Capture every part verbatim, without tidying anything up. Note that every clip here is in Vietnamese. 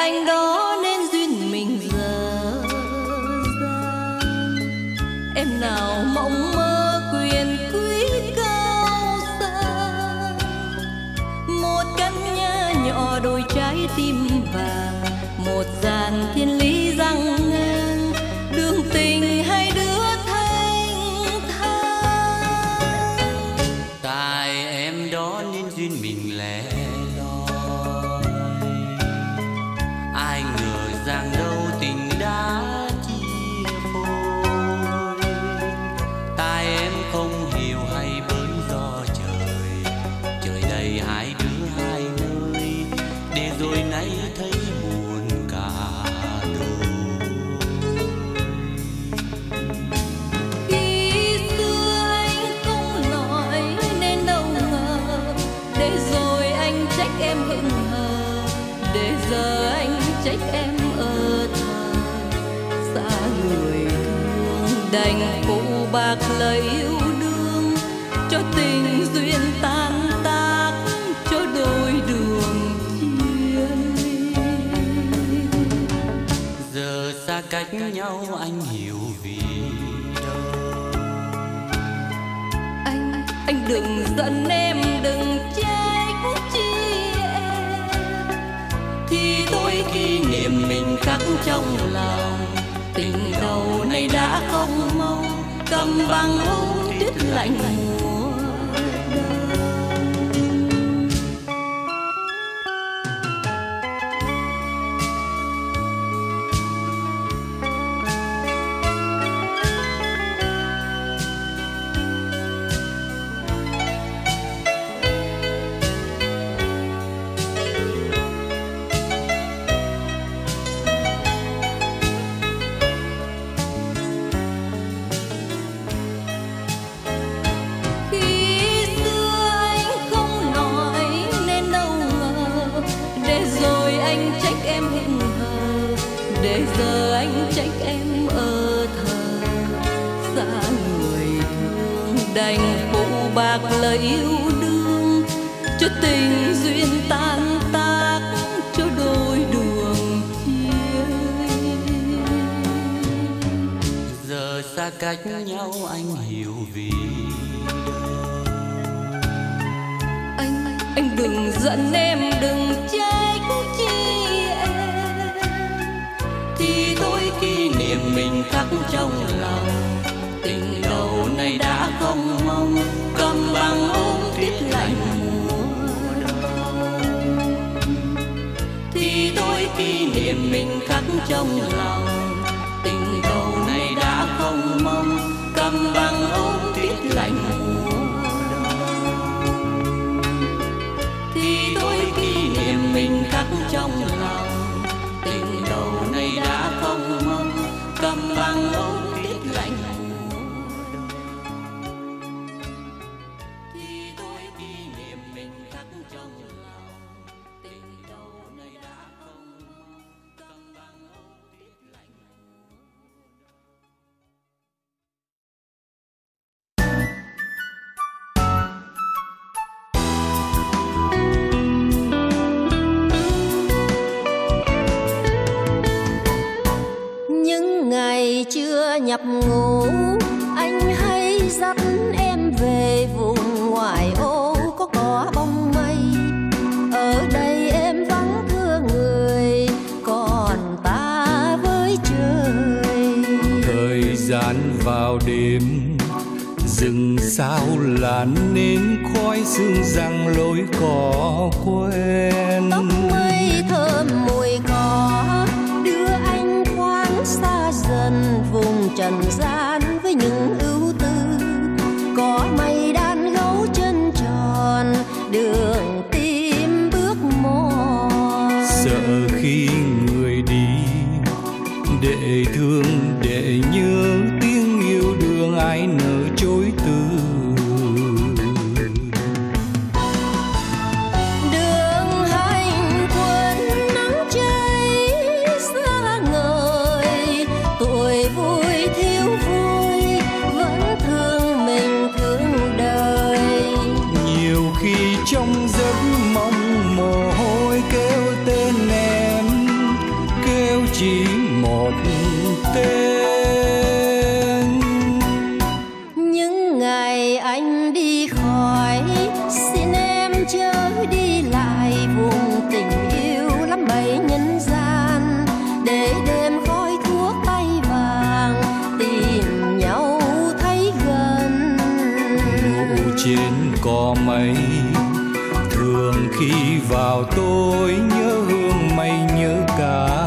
anh đó nên duyên mình dở dang. Em nào mộng mơ quyền quý cao sang, một căn nhà nhỏ đôi trái tim vàng, một dàn thiên lý răng ngang, đường tình hai đứa thanh thang. Tại em đó nên duyên mình lẻ loi, ai ngờ rằng đâu tình đã chia phôi. Tại em không hiểu hay bởi do trời, trời đầy hai đứa hai nơi, để rồi nay thấy buồn cả đôi. Khi xưa anh không nói nên đâu ngờ, để rồi anh trách em hững hờ, để giờ anh trách em ở thờ. Xa người thương đành phụ bạc lời yêu đương, cho tình duyên tan tác, cho đôi đường chia ly. Giờ xa cách nhau anh hiểu vì đâu. Anh, anh đừng giận em, đừng trách chi em, Thì tôi kỷ niệm mình khắc trong lòng, tình đầu này đã không mong, cầm bằng ưu tuyết lạnh mùa đông. Khi xưa anh không nói nên đâu ngờ, để rồi anh trách em hững hờ, để giờ anh trách em ở thờ. Xa người thương đành phụ bạc lời yêu đương, cho tình duyên tan tác, cho đôi đường chia ly. giờ xa cách nhau anh hiểu vì Anh, anh đừng giận em, đừng trách chi em, thì tôi kỷ niệm mình khắc trong lòng, tình đầu này đã không mong, cầm bằng ôm tuyết lạnh mùa đông. Thì tôi kỷ niệm mình khắc trong lòng, tình đầu này đã không mong, cầm bằng ôm tuyết lạnh mùa đông. Thì tôi kỷ niệm mình khắc trong lòng, tình đầu này đã không mong, cầm bằng ôm tuyết lạnh mùa đông. Thì tôi kỷ niệm mình khắc trong lòng, tình đầu này đã không mong, cầm bằng ôm tuyết lạnh mùa đông. Những ngày chưa nhập ngũ, anh hay dắt em về vùng ngoại ô có cỏ bông mây. Ở đây em vắng thương người, còn ta với trời. Thời gian vào đêm, rừng sao làn nến khói sương răng lối cỏ quen. Tóc mây thơm mùi cỏ, đưa anh thoáng xa dần vùng trần gian với những ưu tư. Có mây đan gấu chân tròn, đường tim bước mòn. Sợ khi người đi, để thương để nhớ tiếng yêu đương ai nỡ chối từ. Đường hành quân nắng cháy xa ngời, tuổi vui thiếu vui vẫn thương mình thương đời. Nhiều khi trong giấc mong mồ hôi kêu tên em, mây. Thường khi vào tôi nhớ hương mây nhớ cả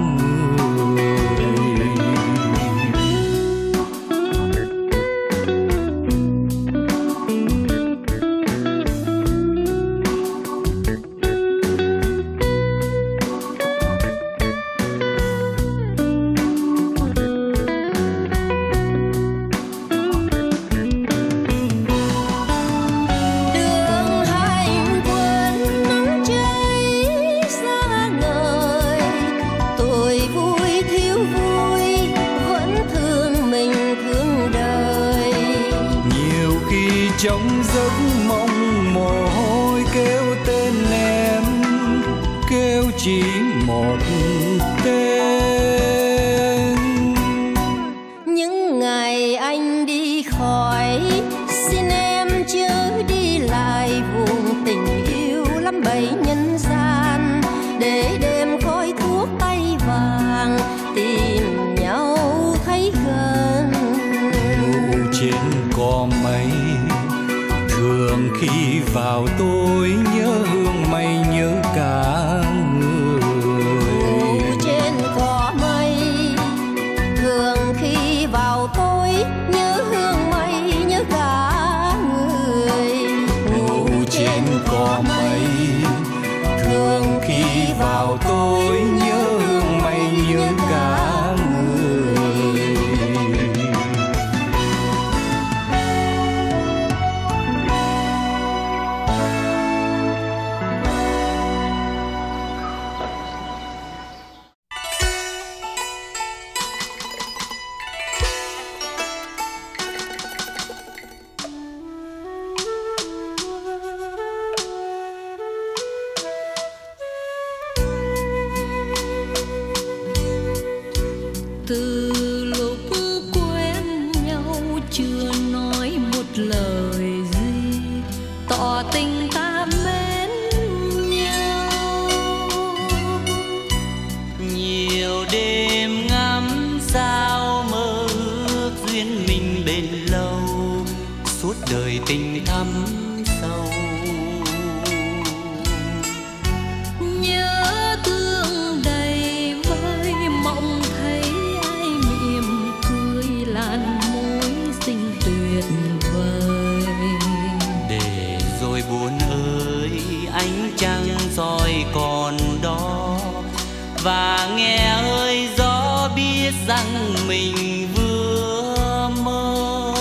trong giấc mộng mồ hôi kêu tên em, kêu chỉ một tên. Những ngày anh đi khỏi, xin em chớ đi lại vùng tình yêu lắm bầy nhân gian, để đêm khói thuốc tay vàng tìm nhau thấy gần. Ngủ trên cỏ mây, thường khi vào tôi nhớ hương mây nhớ cả người. Ngủ trên cỏ mây, thường khi vào tôi nhớ hương mây nhớ cả người. Ngủ trên cỏ mây, thường khi vào tôi nhớ hương mây nhớ cả người. Từ lúc quen nhau chưa nói một lời gì, tỏ tình ta mến nhau. Nhiều đêm ngắm sao mơ ước duyên mình bền lâu, suốt đời tình thắm sâu. Nhớ thương đầy vơi mộng thấy ai mỉm cười, làn môi xinh tuyệt vời. Để rồi buồn ơi ánh trăng soi còn đó, và nghe ơi gió biết rằng mình vừa mơ.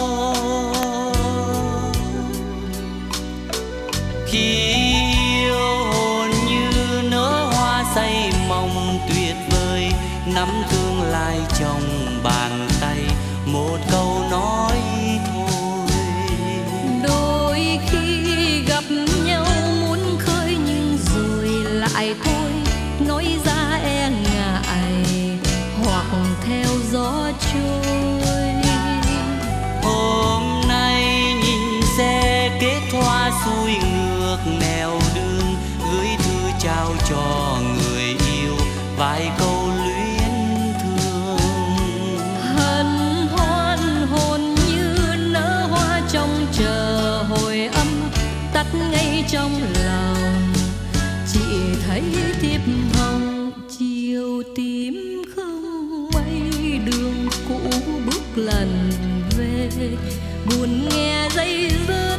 Khi yêu hồn như nở hoa say mong tuyệt vời, nắm tương lai trong bàn tay, một câu nói thôi. Đôi khi gặp nhau muốn khơi nhưng rồi lại thôi, nói ra e ngại hoặc theo gió trôi. Hôm nay nhìn xe kết hoa xuôi ngược nẻo đường, gửi thư trao cho người yêu vài câu luyến thương. Hân hoan hồn như nở hoa trong chờ hồi âm, tắt ngay trong lòng. Chỉ thấy thiệp hồng chiều tím không mây, đường cũ bước lần về, buồn nghe dây dứt.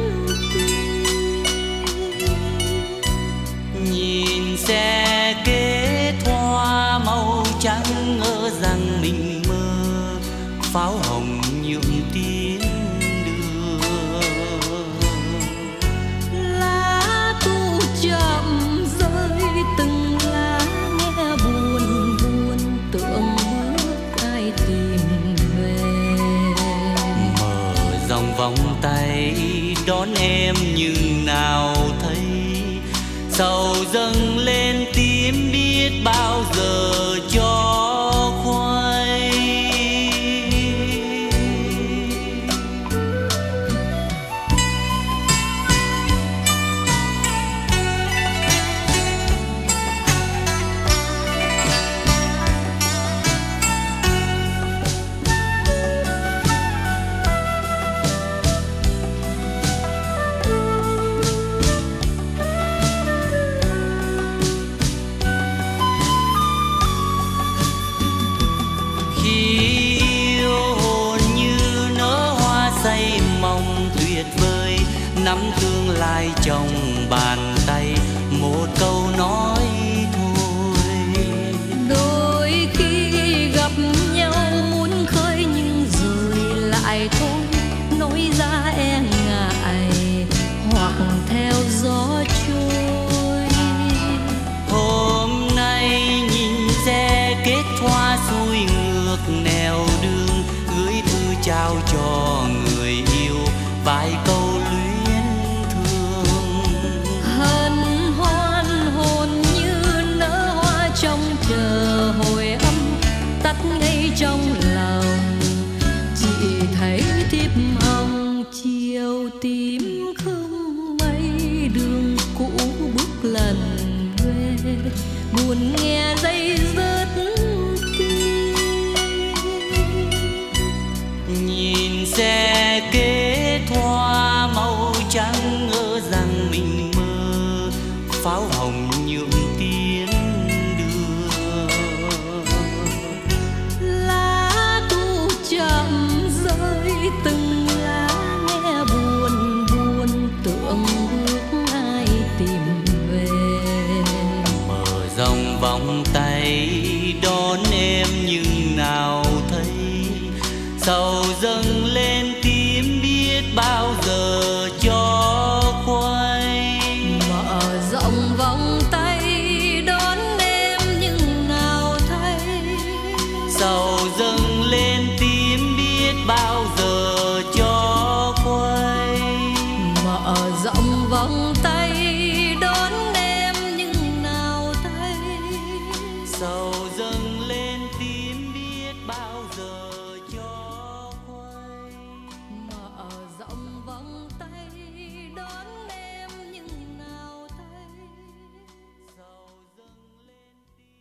Nhìn xe kết hoa màu trắng ngỡ rằng mình mơ, pháo hồng nhuộm tiến đường. Lá thu chậm rơi từng lá nghe buồn buồn, tưởng bước ai tìm về. Mở nắm tương lai trong bàn tay, một câu nói thôi. Đôi khi gặp nhau muốn khơi nhưng rồi lại thôi, nói ra e ngại hoặc theo gió trôi. Hôm nay nhìn xe kết hoa xuôi ngược nẻo đường, gửi thư trao cho người yêu vài câu luyến thương. Hân hoan hồn như nở hoa trong chờ hồi âm, tắt ngay trong lòng. Chỉ thấy thiếp hồng chiều tím không mây, đường cũ bước lần về, buồn nghe dây dứt tim. Nhìn xe kết hoa màu trắng ngỡ rằng mình mơ, pháo hồng nhuộm tiếng đưa. Lá thu chậm rơi từng lá nghe buồn buồn, tưởng bước ai tìm về. Mở rộng vòng tay đón em nhưng nào thấy, sầu dâng lên tím biết bao giờ cho khuây. Mở rộng vòng tay đón em nhưng nào thấy, Sầu dâng lên tím biết bao giờ cho khuây. mở rộng vòng tay đón em nhưng nào thấy, Sầu dâng lên tím biết bao giờ cho khuây. mở rộng vòng tay đón em nhưng nào thấy, Sầu dâng lên tím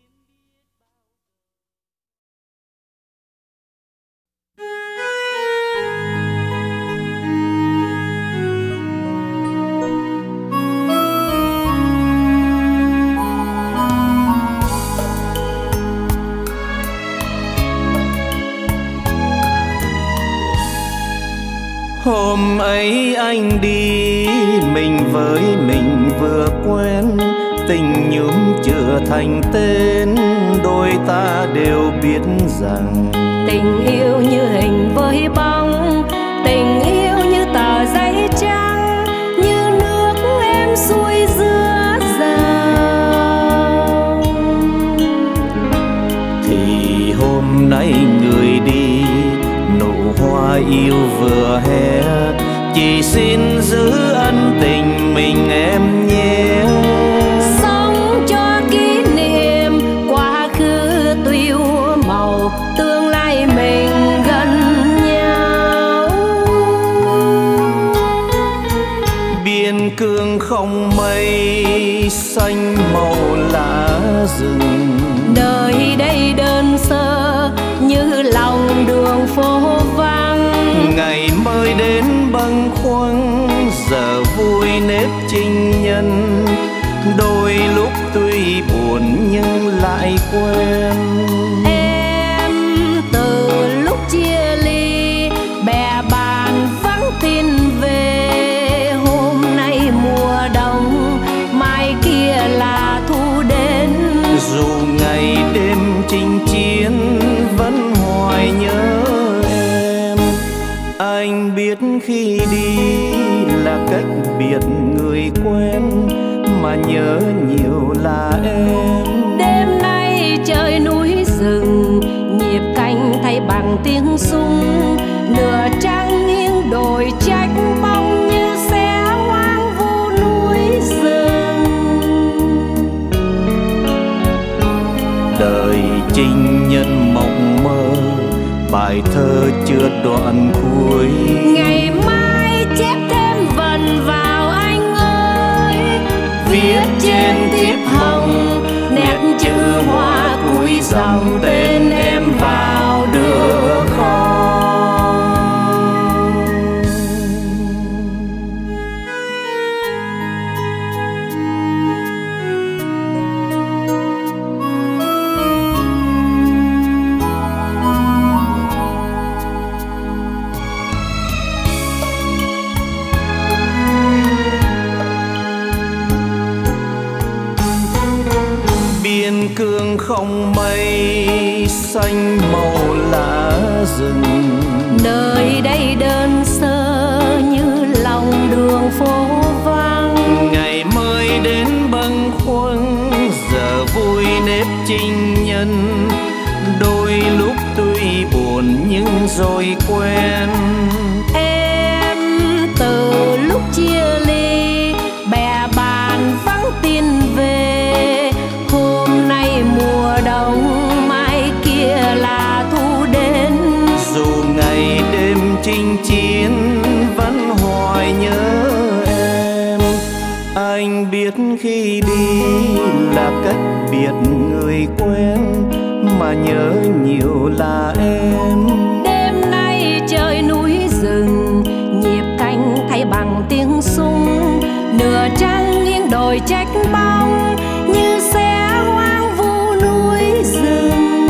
Hôm ấy anh đi, mình với mình vừa quen, tình nhuốm chưa thành tên, đôi ta đều biết rằng Tình yêu như hình với bóng, tình yêu như tờ giấy trắng, như nước em xuôi giữa dòng. thì hôm nay người đi, nụ hoa yêu vừa hé, chỉ xin giữ ân tình mình em nhé. Sống cho kỷ niệm quá khứ tuy úa màu, tương lai mình gần nhau. Biên cương không mây, xanh màu lá rừng. Đời đây đơn sơ như lòng đường phố vắng, Ngày mới đến bâng khuâng, giờ vui nếp chinh nhân. Đôi lúc tuy buồn nhưng lại quen. em từ lúc chia ly, bè bạn vắng tin về. Hôm nay mùa đông, mai kia là thu đến. Dù ngày đêm chinh chiến vẫn hoài nhớ em. Anh biết khi đi là cách biệt người quen, mà nhớ nhiều là em. Đêm nay trời núi rừng, nhịp canh thay bằng tiếng súng. Nửa trăng nghiêng đồi trách bóng như xe hoang vu núi rừng. Đời chinh nhân mộng mơ, bài thơ chưa đoạn cuối. Ngày mai chép thêm vần vào anh ơi, Viết trên thiếp hồng nét chữ hoa cuối dòng, tên em vào đưa kho. biên cương không mây, xanh màu lá rừng. Nơi đây đơn sơ như lòng đường phố vắng. Ngày mới đến bâng khuâng, giờ vui nếp chinh nhân. Đôi lúc tuy buồn nhưng rồi quen. Em từ lúc chia ly, bè bạn vắng tin về. Hôm nay mùa đông, mai kia là thu đến. Dù ngày đêm chinh chiến vẫn hoài nhớ em. Anh biết khi đi là cách biệt người quen, mà nhớ nhiều là em. Đêm nay trời núi rừng, nhịp canh thay bằng tiếng súng. Nửa trăng nghiêng đồi trách bóng, như xe hoang vu núi rừng.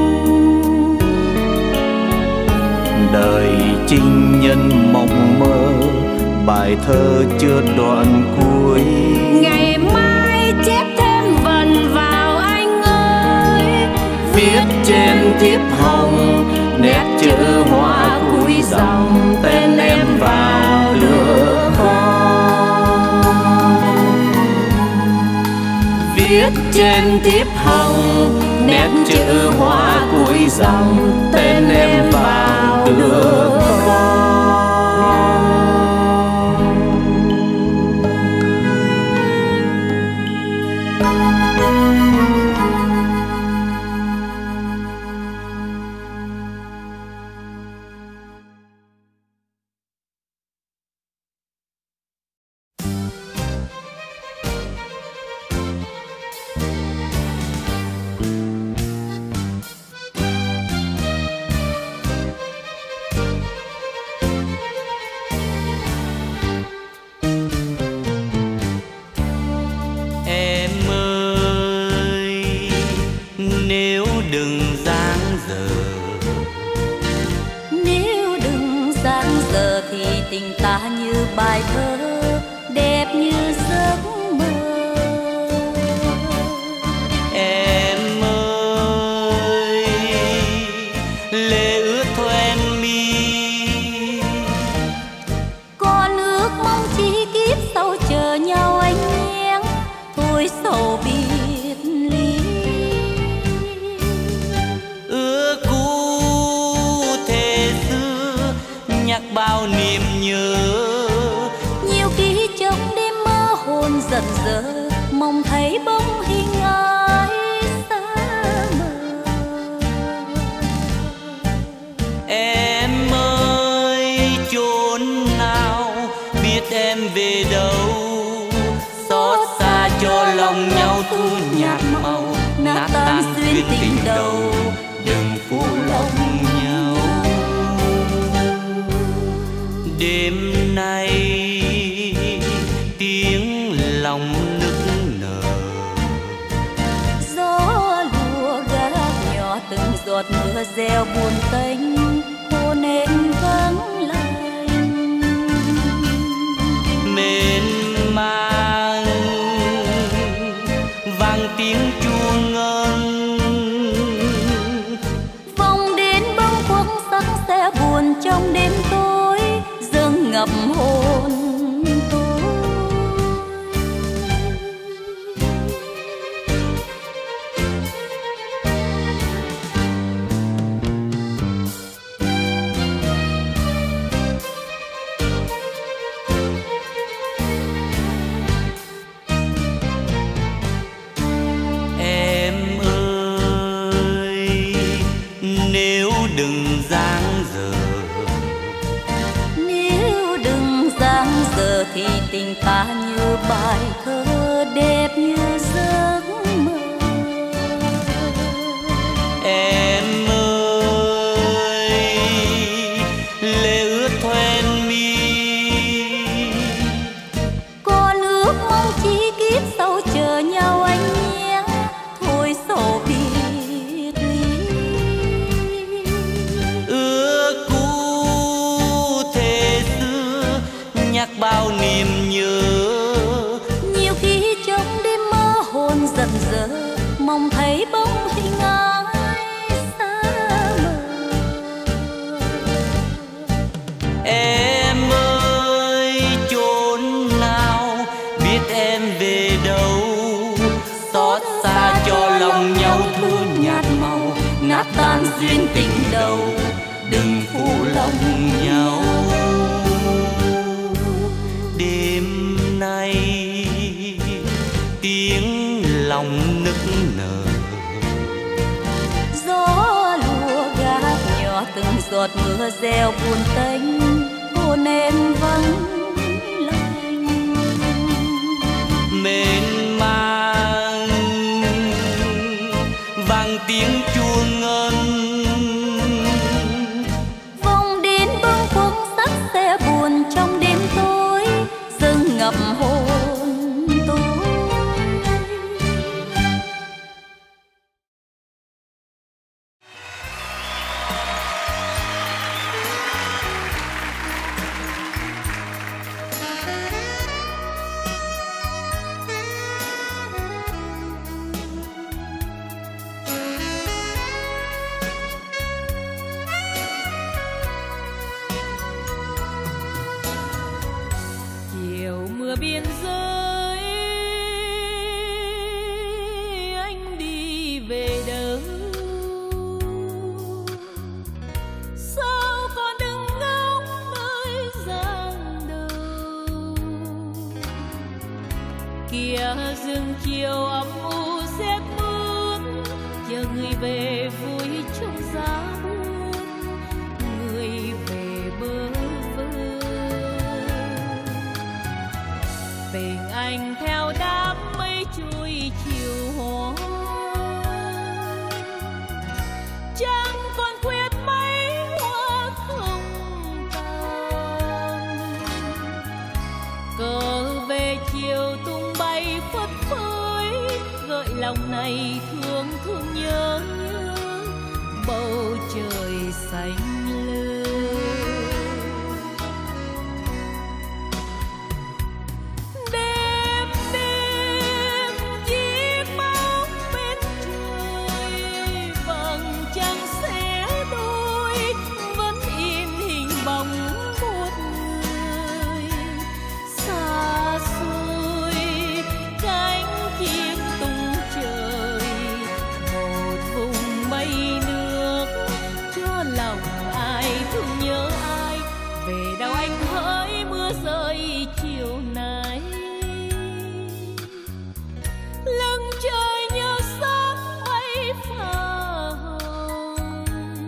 Đời chinh nhân mộng mơ, bài thơ chưa đoạn cuối. Ngày mai chép thêm vần vào anh ơi. Viết trên thiếp hồng, nét chữ hoa cuối dòng. Tên em vào lửa khói. Viết trên thiếp hồng, nét chữ hoa cuối dòng. Tên em vào lửa khói. Tình ta như bài thơ đẹp như giấc mơ. Em ơi, lệ ướt thoen mi, Con ước mong chỉ kiếp sau chờ nhau anh nhé, thôi sầu biệt ly. ước cũ thề xưa nhắc bao niềm nhớ. Nhiều ký trong đêm mơ hồn giận dở, mong thấy bóng hình ai xa mờ. Em ơi, chốn nào biết em về đâu, xót xa cho lòng nhau thu nhạt màu, nát tan duyên tình đầu, đừng phụ lòng nhau. Đêm nay tiếng lòng nức nở, Gió lùa gác nhỏ từng giọt mưa reo buồn tênh, hồn em vắng lạnh. mến mang vang tiếng chuông ngân, Vòng đến bóng khuất sắc sẽ buồn trong đêm tối, dâng ngập hồn tôi. Em ơi, nếu đừng giang dở, Nếu đừng thấy bóng hình ai xa mờ. Em ơi chốn nào, biết em về đâu, xót xa cho lòng nhau thương nhạt màu, nát tan duyên tình đầu, đừng phụ lòng nhau. Đêm nay tiếng lòng nức nở, gió lùa gác nhỏ từng giọt mưa reo buồn tênh, hồn em vắng lạnh. Mênh mang vang tiếng chuông ngân, vòng đến bâng khuâng sắc xe buồn trong đêm tối, dâng ngập hồn tôi. Chiều mưa biên giới, anh đi về đâu? Sao còn đứng ngóng nơi giang đầu? Kia rừng chiều âm u rét mướt, chờ người về vui trong giá buốt, người về bơ vơ. Tình anh theo đám mây trôi chiều hoa, chẳng còn khuyết mấy hoa không tàn. Cờ về chiều tung bay phất phới, gợi lòng này thương thương nhớ nhớ bầu trời xanh lơ. Đêm đêm chiếc bóng bên trời, vầng trăng xé đôi, vẫn in hình bóng một người. Xa xôi cánh chim tung trời, một vùng mây nước cho lòng ai thương nhớ ai. Về đâu anh hỡi mưa rơi chiều nay, lưng trời nhớ sắc mây pha hồng.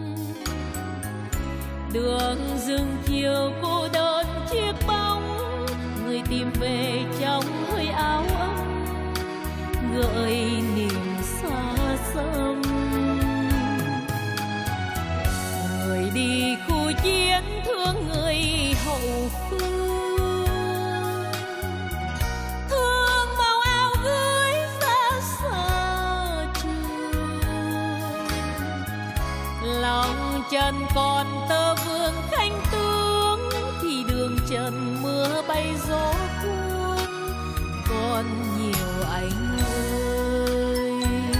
Đường rừng chiều cô đơn chiếc bóng, người tìm về trong hơi áo ấm, gợi niềm xa xăm. Người đi khu chiến thương người hậu phương, thương màu áo gửi ra xa trường. Lòng trần còn tơ vương khanh tướng, thì đường trần mưa bay gió cuốn, còn nhiều anh ơi.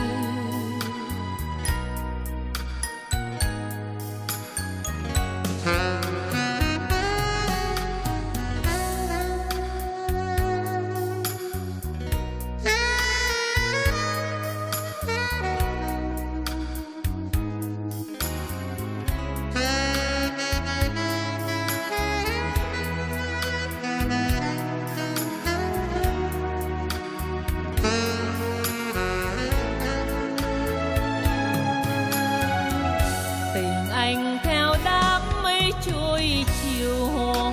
Tình anh theo đám mây trôi chiều hoa,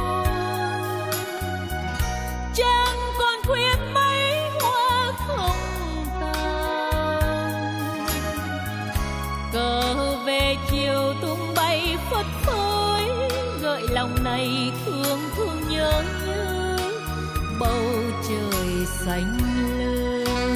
chẳng còn khuyết mấy hoa không tàn. Cờ về chiều tung bay phất phới, gợi lòng này thương thương nhớ nhớ bầu trời xanh lơ.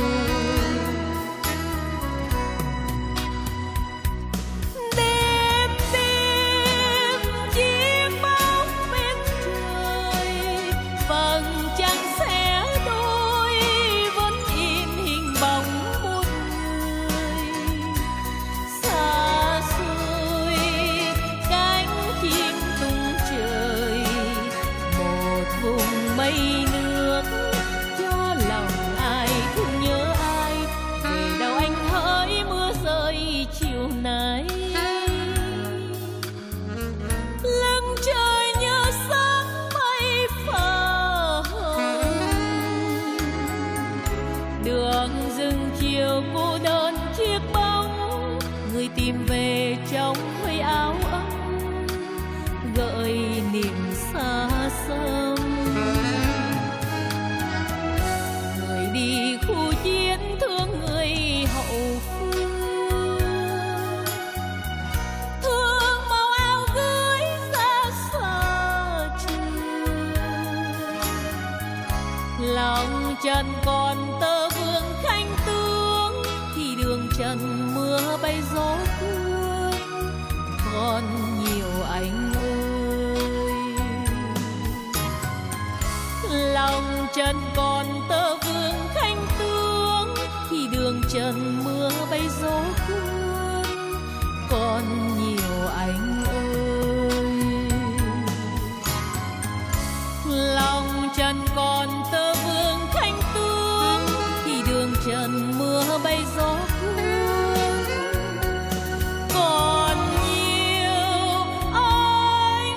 Đêm đêm chiếc bóng bên trời, vầng trăng xé đôi, vẫn in hình bóng một người. tìm về trong hơi áo ấm gợi niềm xa xăm. Người đi khu chiến thương người hậu phương, thương màu áo cưới ra xa trường. Lòng trần còn tơ vương khanh tướng, thì đường trần mưa bay gió cuốn. Còn nhiều anh ơi, lòng trần còn tơ vương khanh tướng, thì đường trần mưa bay gió cuốn. Còn nhiều anh ơi, lòng trần còn tơ vương khanh tướng, thì đường trần mưa bay gió cuốn. Còn nhiều anh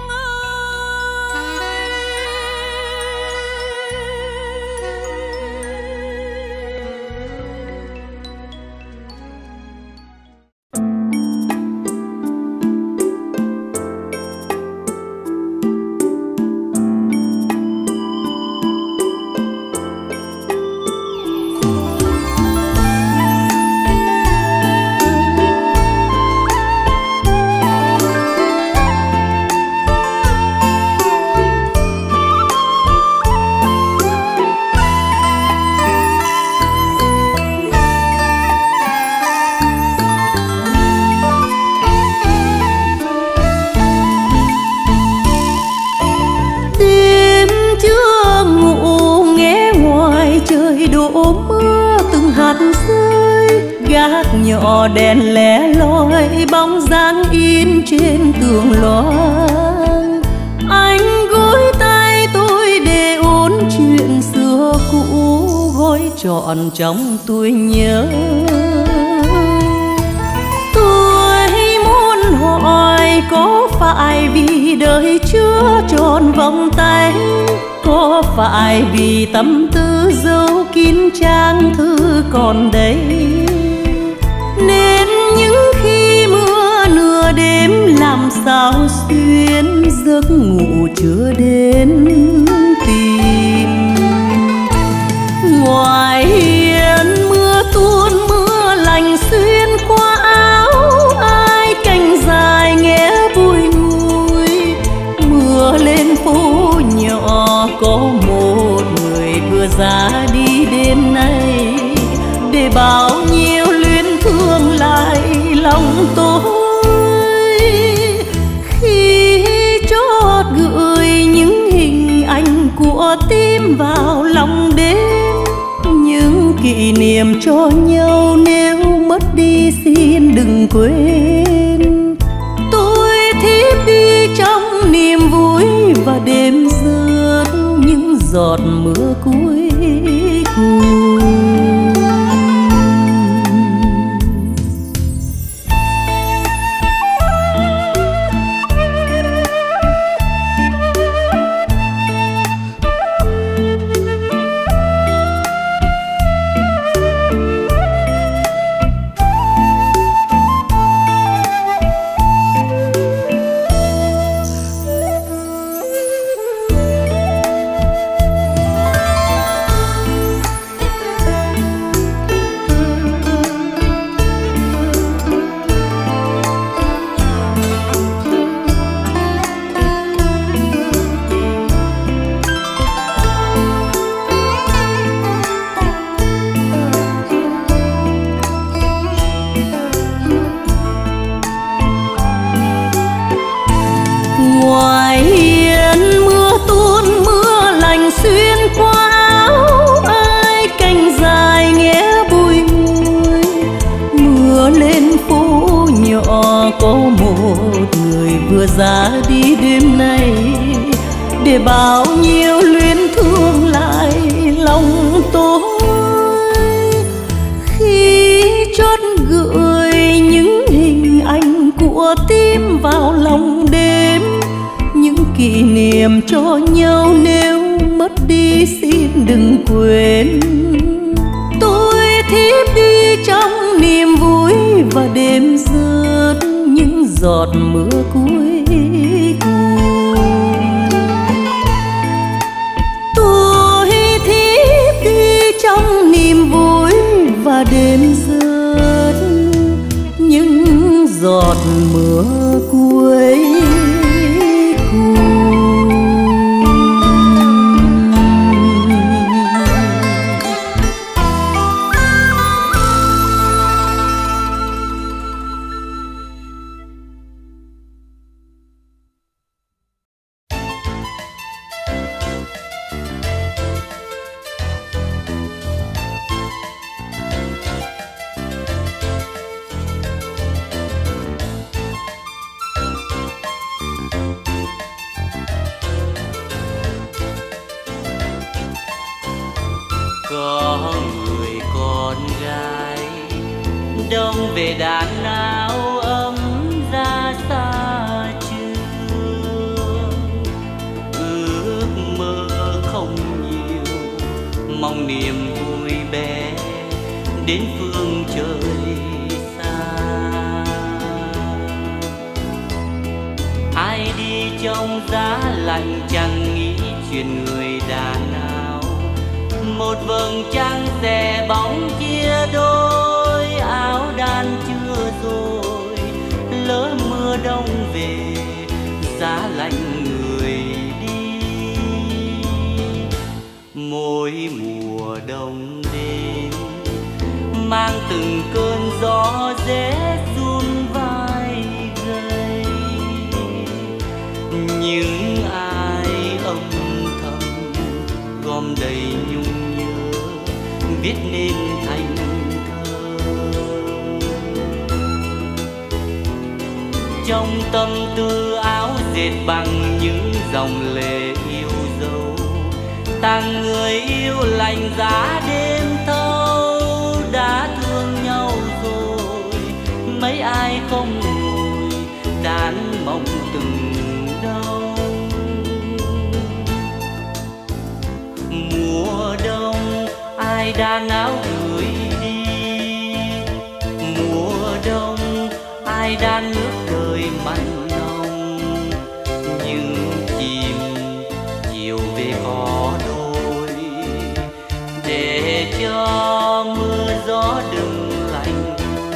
nhỏ đèn lẻ loi bóng dáng in trên tường loang. Anh gối tay tôi để ôn chuyện xưa cũ, gói trọn trong tôi nhớ. Tôi muốn hỏi có phải vì đời chưa tròn vòng tay, có phải vì tâm tư dấu kín trang thư còn đây, nên những khi mưa nửa đêm làm sao xuyên giấc ngủ chưa đến tìm. Ngoài hiên mưa tuôn mưa lành xuyên qua áo ai, cành dài nghe vui ngùi. Mưa lên phố nhỏ có một người vừa ra đi đêm nay, để bao nhiêu luyến thương lại lòng tôi. Khi chót gửi những hình ảnh của tim vào lòng đêm, những kỷ niệm cho nhau nếu mất đi xin đừng quên. Tôi thiếp đi trong niềm vui và đêm rớt những giọt mưa cuối cùng. Có một người vừa ra đi đêm nay, để bao nhiêu luyến thương lại lòng tôi. Khi chót gửi những hình ảnh của tim vào lòng đêm, những kỷ niệm cho nhau nếu mất đi xin đừng quên. Tôi thiếp đi trong niềm vui và đêm giọt mưa cuối cùng. Tôi thiếp đi trong niềm vui và đêm rớt những giọt mưa cuối cùng. Có người con gái đông về đàn áo ấm ra xa trường, ước mơ không nhiều, mong niềm vui bé đến phương trời xa. Ai đi trong giá lạnh chẳng nghĩ chuyện người đàn áo, một vầng trăng rẽ bóng chia đôi, áo đan chưa rồi lỡ mưa đông về giá lạnh người đi. Mỗi mùa đông đến mang từng cơn gió rét run vai gầy, những ai âm thầm gom đầy nhung nhớ viết nên thành thơ. Trong tâm tư áo dệt bằng những dòng lệ yêu dấu, tặng người yêu lạnh giá đêm thâu. Đã thương nhau rồi mấy ai không ngồi đàn mộng từng đâu. Mùa đông ai đan áo gửi đi, mùa đông ai đan nước đời mặn nồng. Nhưng chim chiều về có đôi, để cho mưa gió đừng lạnh,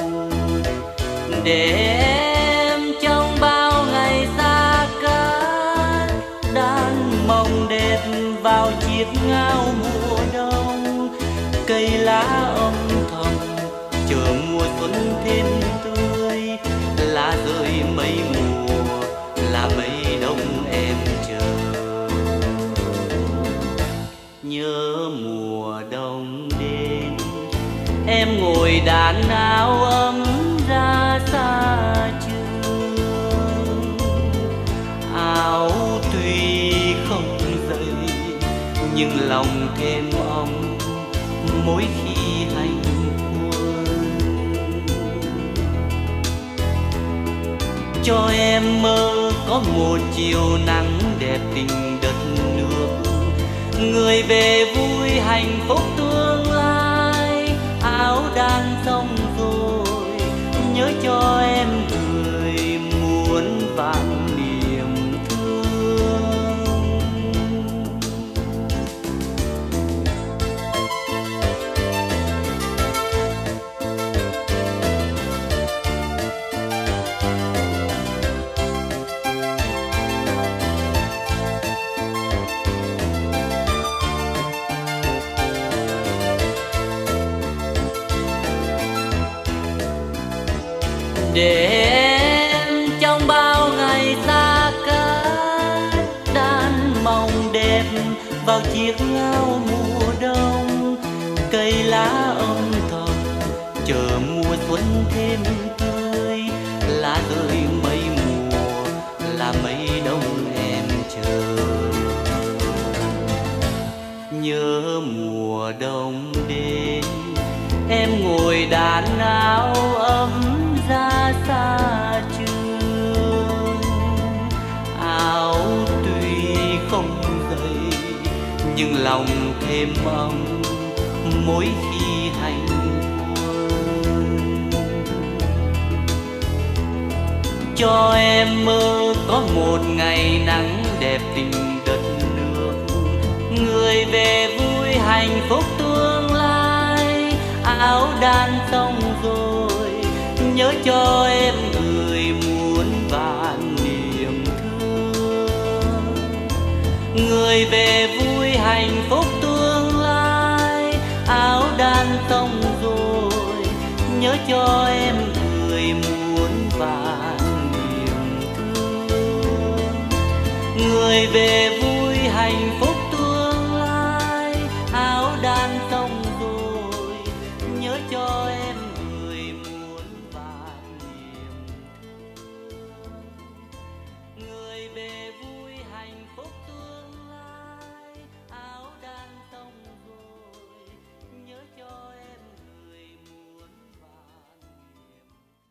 để em trong bao ngày xa cách đan mộng đẹp vào chiếc ngao mùa đông. Cây lá âm thầm chờ mùa xuân thêm tươi, lá rơi mấy mùa là mấy đông em chờ. Nhớ mùa đông đến em ngồi đàn áo ấm ra xa trường, áo tuy không dày nhưng lòng thêm ấm mỗi khi hành quân. Cho em mơ có một chiều nắng đẹp tình đất nước, người về vui hạnh phúc tương lai. Áo đan xong rồi nhớ cho em cười muốn vạn niềm thương. Để em trong bao ngày xa cách đan mộng đẹp vào chiếc ngao mùa đông. Cây lá âm thầm chờ mùa xuân thêm tươi, lá rơi mấy mùa là mấy đông em chờ. Nhớ mùa đông đến em ngồi đàn áo ấm ra xa trường, áo tuy không dày nhưng lòng thêm ấm mỗi khi hành quân. cho em mơ có một ngày nắng đẹp tình đất nước. Người về vui hạnh phúc tương lai, áo đan xong rồi nhớ cho em gửi muôn vàn niềm thương. Người về vui hạnh phúc tương lai, áo đan xong rồi nhớ cho em gửi muôn vàn niềm thương. Người về vui hạnh phúc tương lai, áo đan xong rồi nhớ cho em gửi muôn vàn niềm thương. Người về vui hạnh phúc tương lai, áo đan xong rồi nhớ cho em gửi muôn vàn niềm.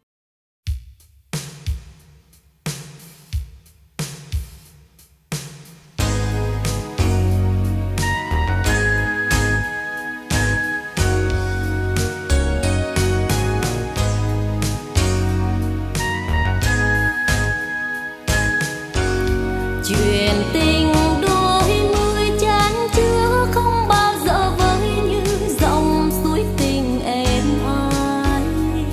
Chuyện tình đôi mươi chan chứa không bao giờ vơi như dòng suối tình êm ái.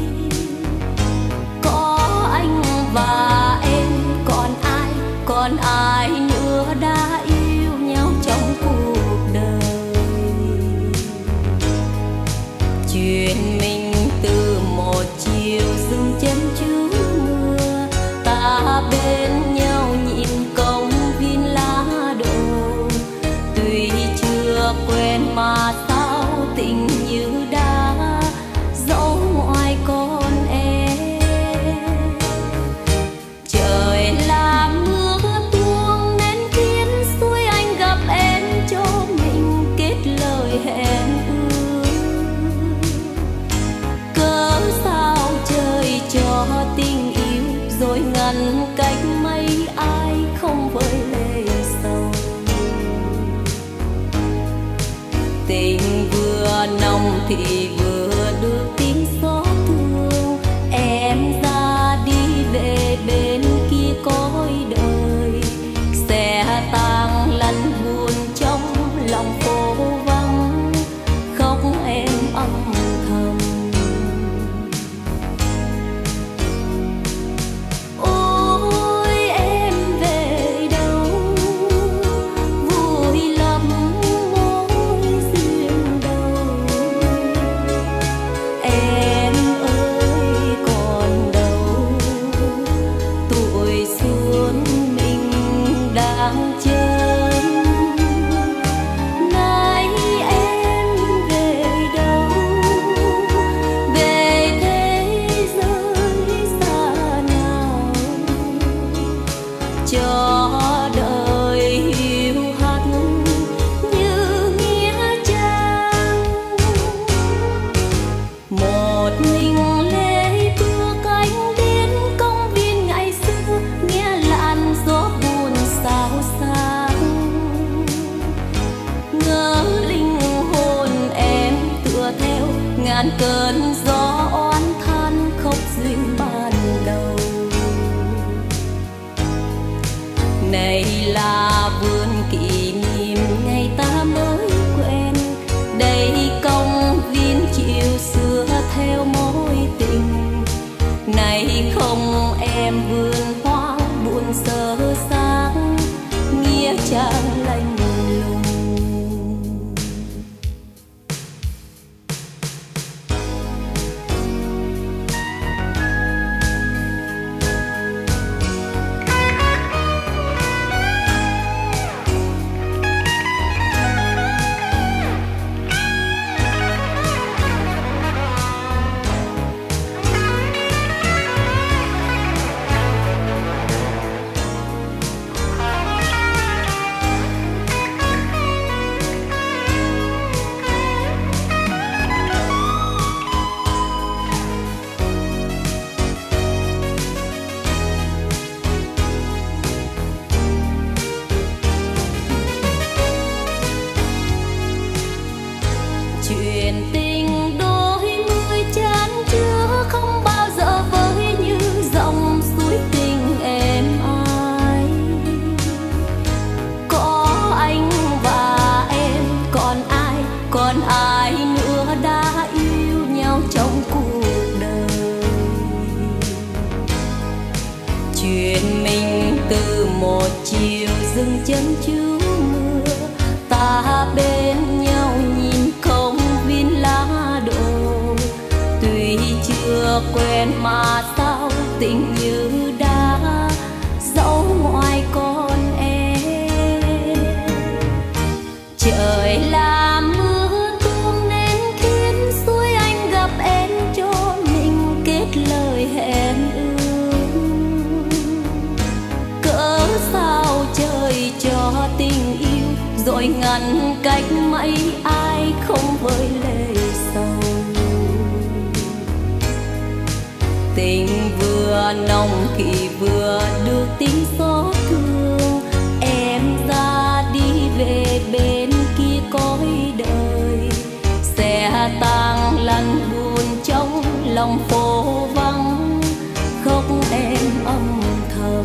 Có anh và em, còn ai, còn ai nữa đã yêu nhau trong cuộc đời. Chuyện mình từ một chiều dừng chân trước mưa, ta bên nhau nhìn công viên lá đổ. Tuy chưa quen mà sao tình như đã dẫu ngoài con em. Trời là mưa tuông nên khiến suối anh gặp em cho mình kết lời hẹn ước. Cớ sao trời cho tình yêu rồi ngăn cách mấy ai không vơi lệ sầu. Tình vừa nồng thì vừa được tiếng xót thương. Em ra đi về bên kia cõi đời, xe tang lăn buồn trong lòng phố vắng, khóc em âm thầm. Ôi em về đâu, vui lắm mối duyên đầu. Em ơi còn đâu, tuổi xuân mình đang chơi. Nay em về đâu, về thế giới xa nào, cho đời hiu hắt như nghĩa trang. Một mình lê bước anh đến công viên ngày xưa, nghe làn gió buồn xao xạc. Ngỡ linh hồn em tựa theo ngàn cơn gió oán than khóc duyên ban đầu. Này là vườn kỷ niệm ngày ta mới quen, đây công viên chiều xưa theo mối tình. Này không em vườn hoa buồn sơ xác, nghĩa trang lạnh lùng. một chiều dừng chân chú mưa, ta bên nhau nhìn công viên lá đổ. Tuy chưa quen mà sao tình như đã dẫu ngoài con em. Trời làm mưa tuôn nên khiến suối anh gặp em cho mình kết lời hẹn ước. Cỡ sao trời cho tình yêu rồi ngăn cách mấy ai không với lệ sầu. Tình vừa nồng thì vừa được tiếng xót thương, em ra đi về bên kia cõi đời. Xe tang lăn buồn trong lòng phố vắng, khóc em âm thầm.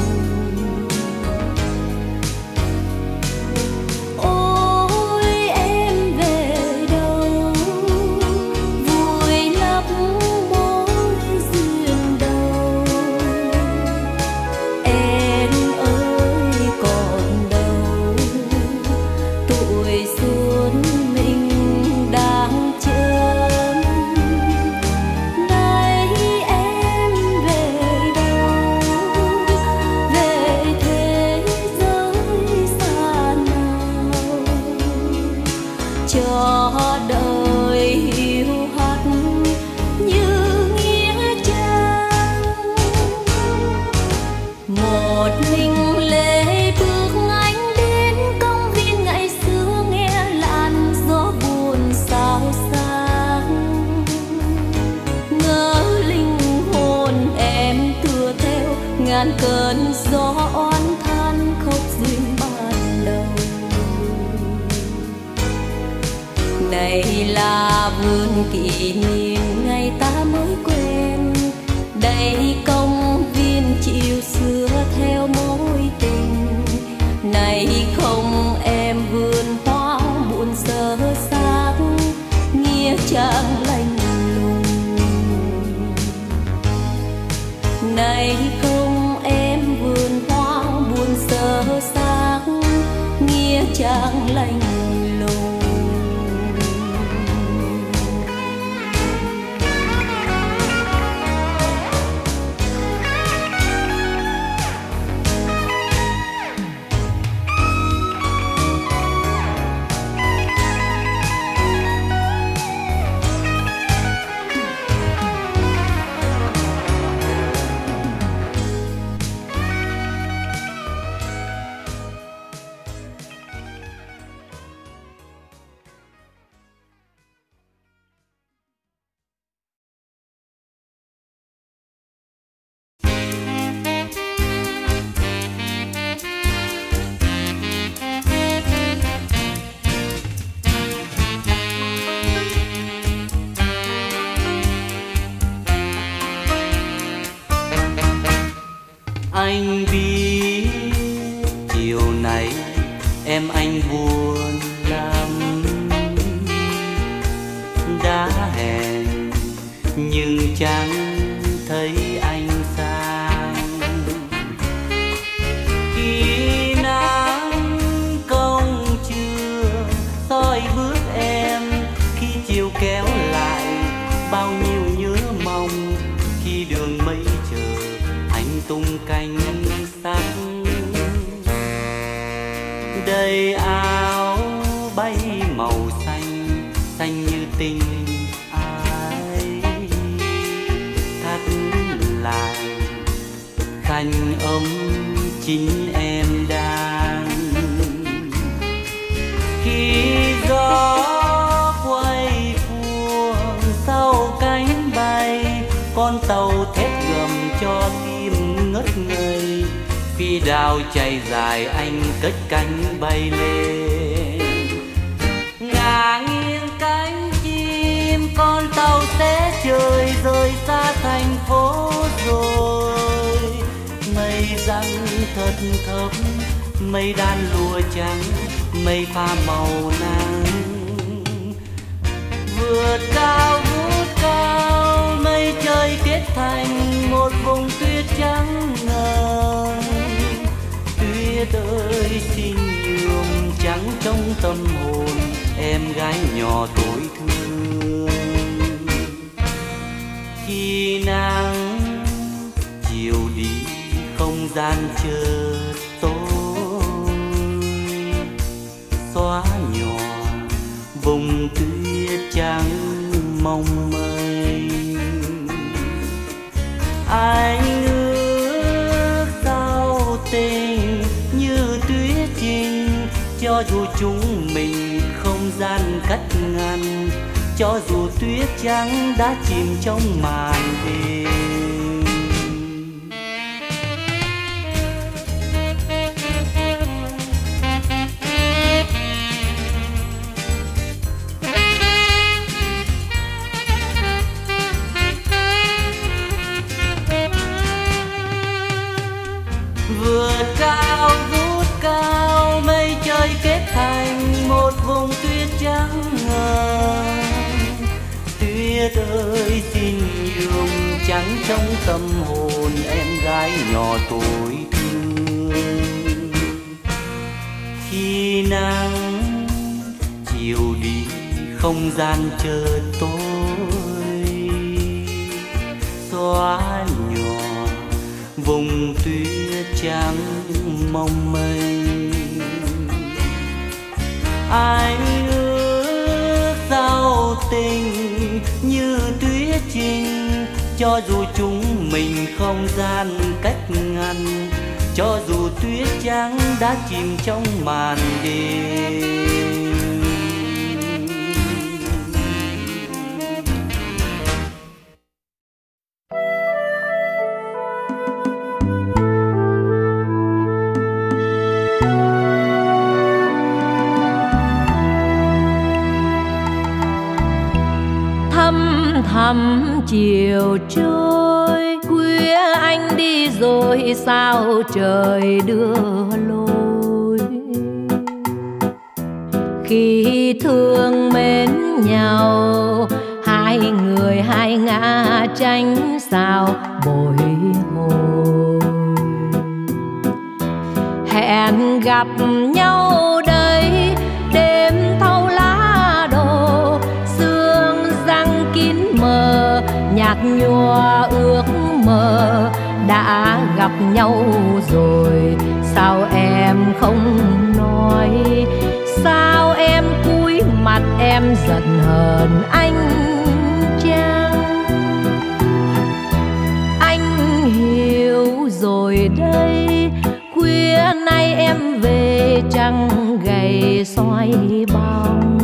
Ngàn cơn gió oán than khóc duyên ban đầu. Này là vườn kỷ niệm ngày ta mới quen, đây công viên chiều xưa theo mối tình. Này không em vườn hoa buồn sơ xác, nghĩa trang lạnh lùng. Này không em vườn hoa buồn sơ xác, nghĩa trang lạnh lùng. Anh biết chiều nay em anh buồn lắm, đã hẹn nhưng chẳng thấy anh sang. Khi nắng công trưa soi bước em, khi chiều kéo lại bao nhiêu nhớ mong. Khi đường mây chờ anh tung cánh sắc, đầy áo bay màu xanh, xanh như tình ai. Thắt lại khăn ấm chính em đang. Khi gió quay cuồng sau cánh bay, con tàu thép gầm cho tim ngất ngây. Phi đao chạy dài anh cất cánh bay lên. Ngả nghiêng cánh chim con tàu sẽ trời rời xa thành phố rồi. Mây răng thật thấp, mây đan lụa trắng, mây pha màu nắng. Vượt cao vút cao, mây trời kết thành một vùng tuyết trắng ngời. xin nhường trắng trong tâm hồn em gái nhỏ tôi thương. Khi nắng chiều đi không gian chờ tôi, xóa nhỏ vùng tuyết trắng mong mây. Anh ước sao tình như tuyết trinh, cho dù chúng mình không gian cách ngăn, cho dù tuyết trắng đã chìm trong màn đêm. Vượt cao vút cao mây trời kết thành một vùng tuyết trắng ngời. Tuyết ơi xin nhường trắng trong tâm hồn em gái nhỏ tôi thương. Khi nắng chiều đi không gian chờ tôi, xóa nhỏ vùng tuyết trắng mong mây. Anh ước sao tình như tuyết trinh, cho dù chúng mình không gian cách ngăn, cho dù tuyết trắng đã chìm trong màn đêm. Thăm chiều trôi khuya anh đi rồi sao trời đưa lối. Khi thương mến nhau hai người hai ngã tranh sao bồi hồi. Hẹn gặp nhau đây đêm thâu lá đổ, sương răng kín mờ nhạt nhòa ước mơ. Đã gặp nhau rồi sao em không nói, sao em cúi mặt em giận hờn anh chăng. Anh hiểu rồi đây khuya nay em về trăng gầy xoay bóng,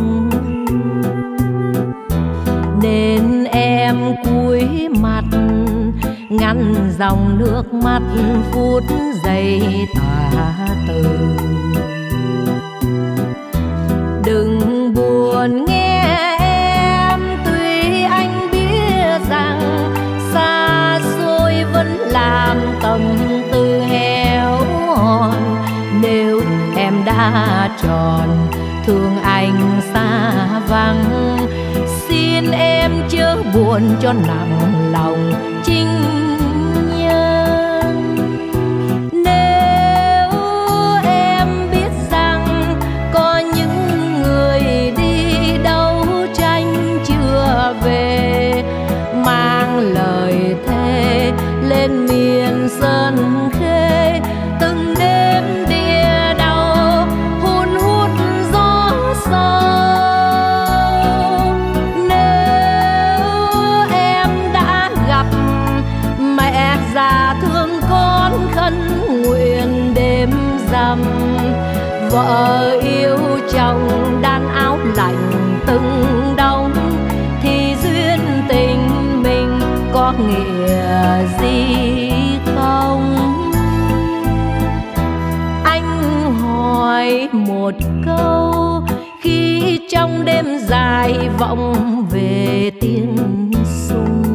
nên em cúi mặt ngăn dòng nước mắt phút giây tả từ. Đừng buồn nghe em, tuy anh biết rằng xa xôi vẫn làm tâm tư héo hon. Nếu em đã tròn thương anh xa vắng, xin em chớ buồn cho nặng lòng chinh nhân. Nếu em biết rằng có những người đi đấu tranh chưa về, mang lời thề lên miền sơn khê, từng đêm địa đau hun hút gió sâu. Già thương con khấn nguyện đêm rằm, vợ yêu chồng đan áo lạnh từng đông, thì duyên tình mình có nghĩa gì không? Anh hỏi một câu khi trong đêm dài vọng về tiếng sung.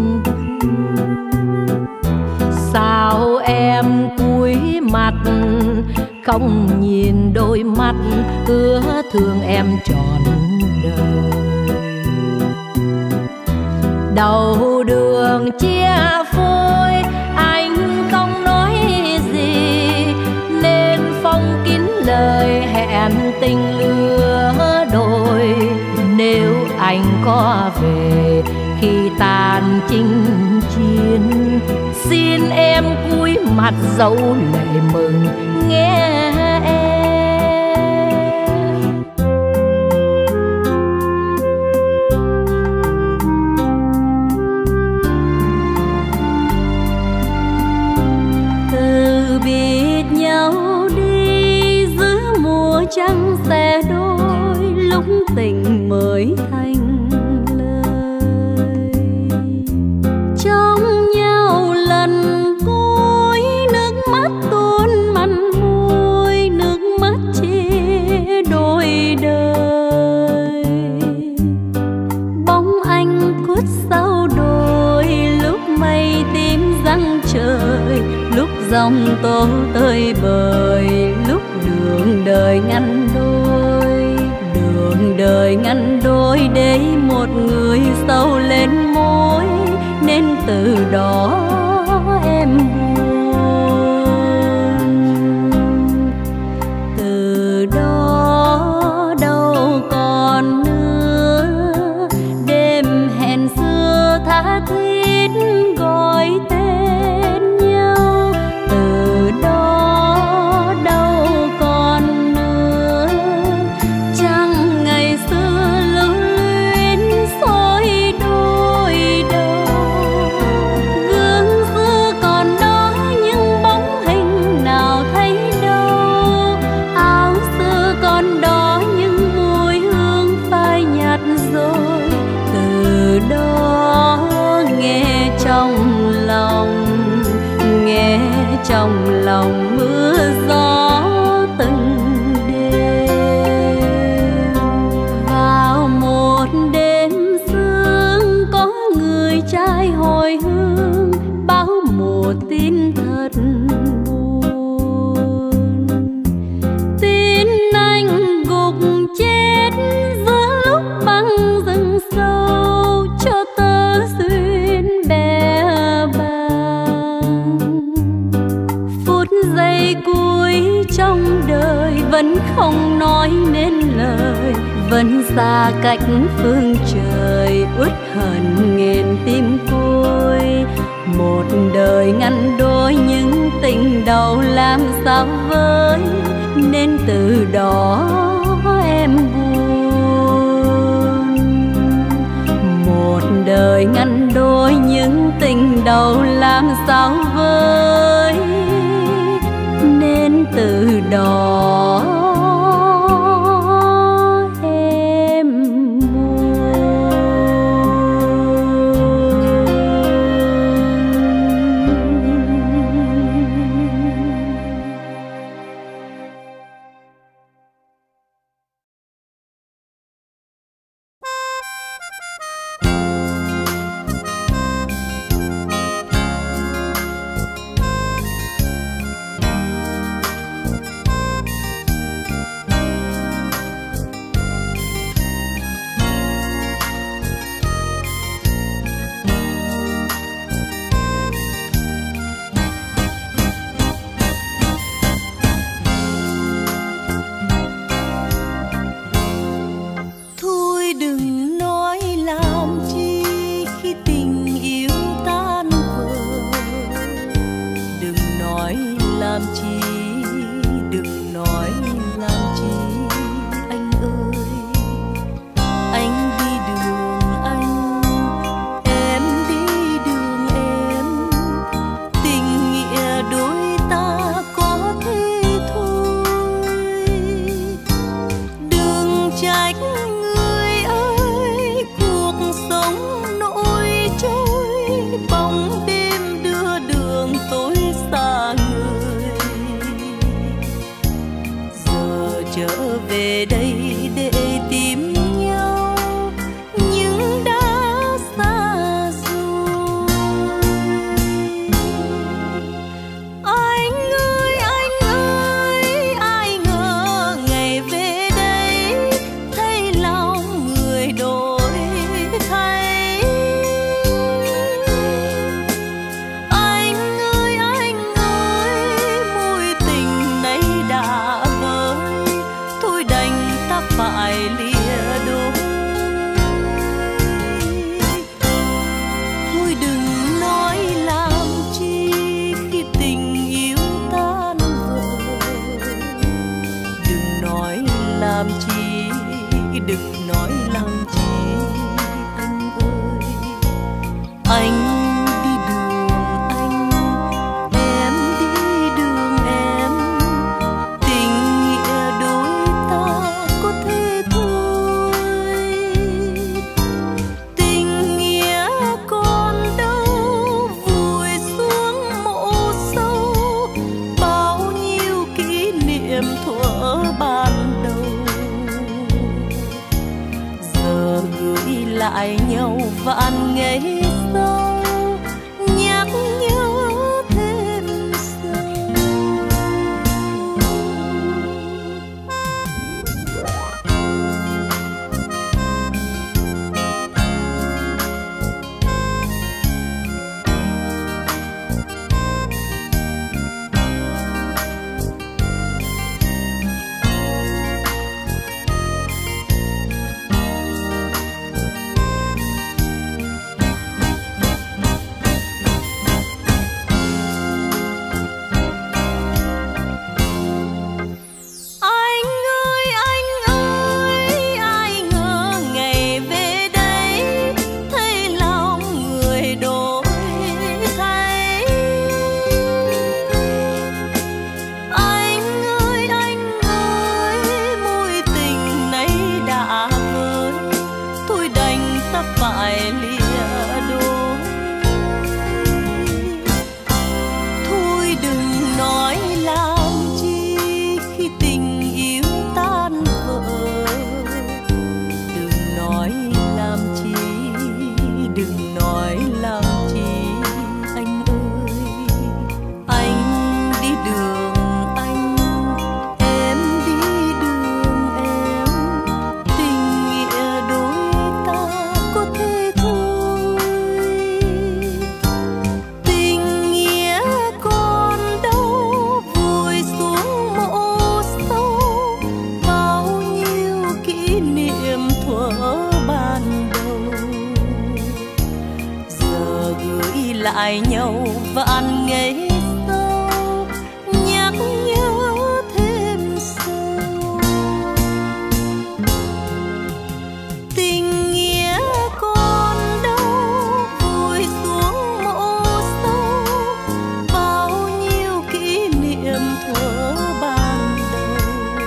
Sao em cúi mặt không nhìn đôi mắt hứa thương em trọn đời? Đầu đường chia phôi anh không nói gì, nên phong kín lời tình lửa đôi. Nếu anh có về khi tàn chinh chiến, xin em cúi mặt dấu lệ mừng nghe em. Từ biệt nhau đi giữa mùa trăng xe đôi, lúc tình mới thành lời. Trong nhau lần cuối, nước mắt tuôn mặn môi, nước mắt chia đôi đời. Bóng anh khuất sau đồi, lúc mây tím răng trời, lúc dòng tố tơi bời, lúc đường đời ngăn đôi. Đường đời ngăn đôi để một người sâu lên môi, nên từ đó em buồn. Từ đó đâu còn nữa đêm hẹn xưa tha thiết gọi tên nhau. Từ đó đâu còn nữa chẳng ngày xưa lưu luyến xôi đôi đầu. Gương xưa còn đó nhưng bóng hình nào thấy đâu, áo xưa còn đó nhưng mùi hương phai nhạt rồi. Từ đó nghe trong lòng, nghe trong lòng mưa gió từng đêm. Vào một đêm sương có người trai hồi hương, báo một tin thật buồn. Tin anh gục chết giữa lúc băng rừng sâu, cho tơ duyên bé bàng. Phút giây cuối trong đời vẫn không nói nên lời, vẫn xa cách phương trời uất hận nghẹn tim côi. Một đời ngăn đôi những tình đầu làm sao với, nên từ đó em buồn. Một đời ngăn đôi những tình đầu làm sao với, nên từ đó em lại nhau và ăn ngây sâu, nhắc nhớ thêm sâu. Tình nghĩa còn đâu vùi xuống mộ sâu, bao nhiêu kỷ niệm thuở ban đầu.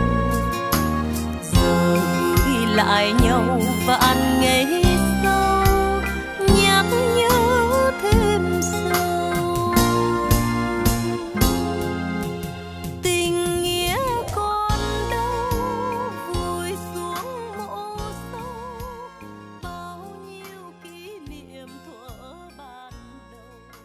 Giờ ghi lại nhau và ăn ngây sâu, nhắc nhớ thêm sâu. Tình nghĩa còn đâu vùi xuống mộ sâu, bao nhiêu kỷ niệm thuở ban đầu.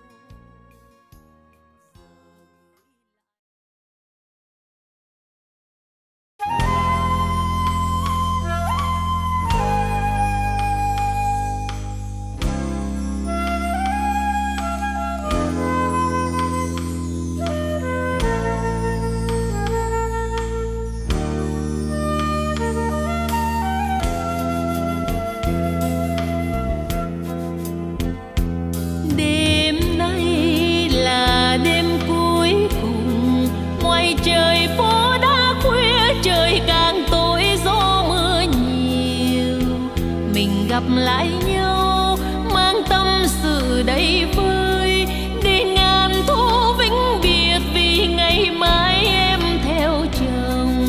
Đêm nay là đêm cuối cùng, ngoài trời phố đã khuya, trời càng tối gió mưa nhiều. Mình gặp lại nhau mang tâm sự đầy vơi, để ngàn thu vĩnh biệt vì ngày mai em theo chồng.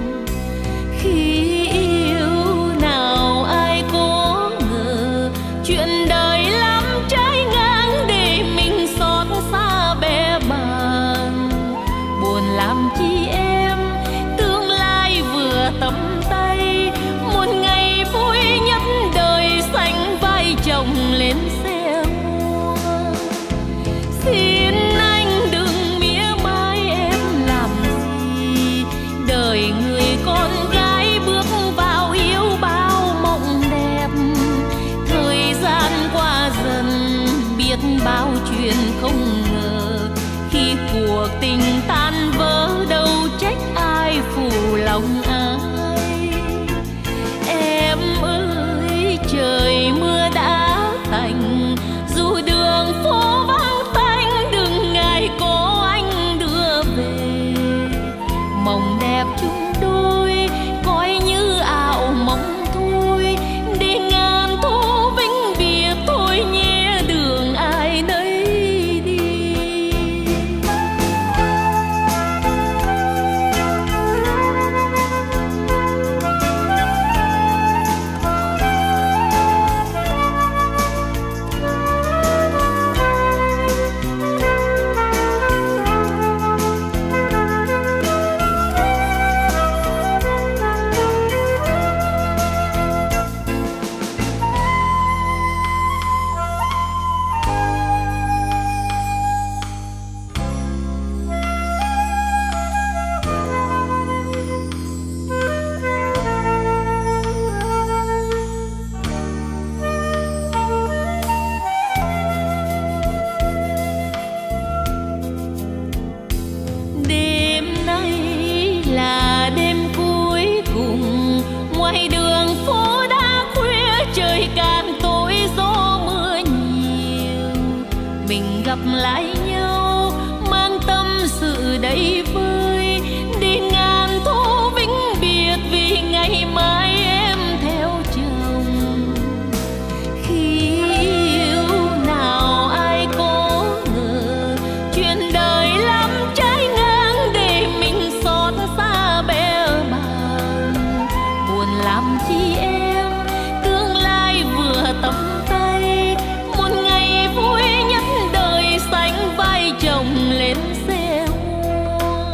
Khi yêu nào ai có ngờ, chuyện đời lắm trái ngang để mình xót xa bé bàng. Buồn làm chi em, tương lai vừa tầm tay, một ngày vui nhất đời sánh vai chồng lên xe hoa. Xin anh đừng mỉa mai em làm gì, đời người con gái bước vào yêu bao mộng đẹp. Thời gian qua dần biết bao chuyện không ngờ, khi cuộc tình tan vỡ đâu trách ai phụ lòng ai. Em ơi trời mưa đã tạnh, dù đường phố vắng tanh đừng ngại có anh đưa về. Mộng đẹp chung đôi coi như ảo mộng thôi, để ngàn thu vĩnh biệt thôi nhé, đường ai nấy đi. Đêm nay là đêm cuối cùng, ngoài đường phố đã khuya, trời càng tối gió mưa nhiều. Mình gặp lại nhau mang tâm sự đầy vơi, để ngàn thu vĩnh biệt vì ngày mai em theo chồng. Khi yêu nào ai có ngờ, chuyện đời lắm trái ngang để mình xót xa bé bàng. Buồn làm chi em, tương lai vừa tầm tay, một ngày vui nhất đời sánh vai chồng lên xe hoa.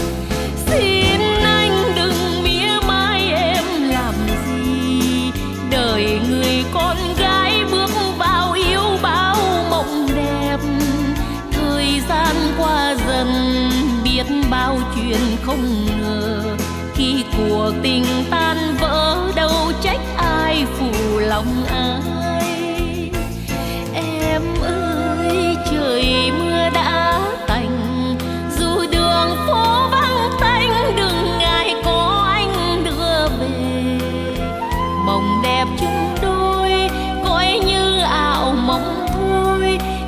Xin anh đừng mỉa mai em làm gì, đời người con gái bước vào yêu bao mộng đẹp. Thời gian qua dần biết bao chuyện không ngờ, khi cuộc tình tan vỡ đâu trách ai phụ lòng ai. Em ơi trời mưa đã tạnh, dù đường phố vắng tanh đừng ngại có anh đưa về. Mộng đẹp chung đôi coi như ảo mộng thôi,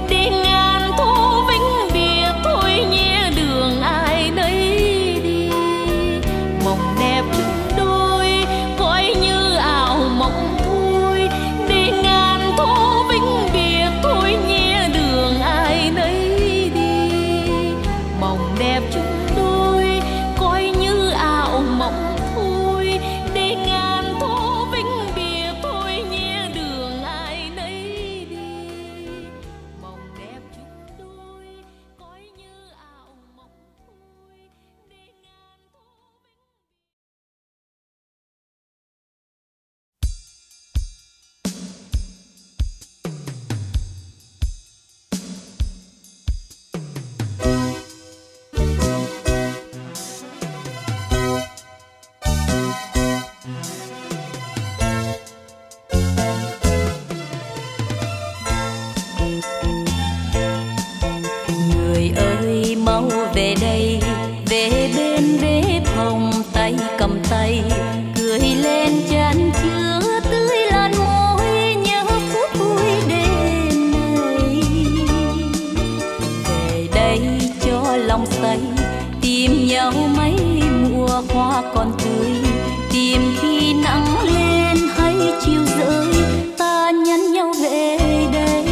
hoa còn tươi, tìm khi nắng lên hay chiều rơi, ta nhắn nhau về đây.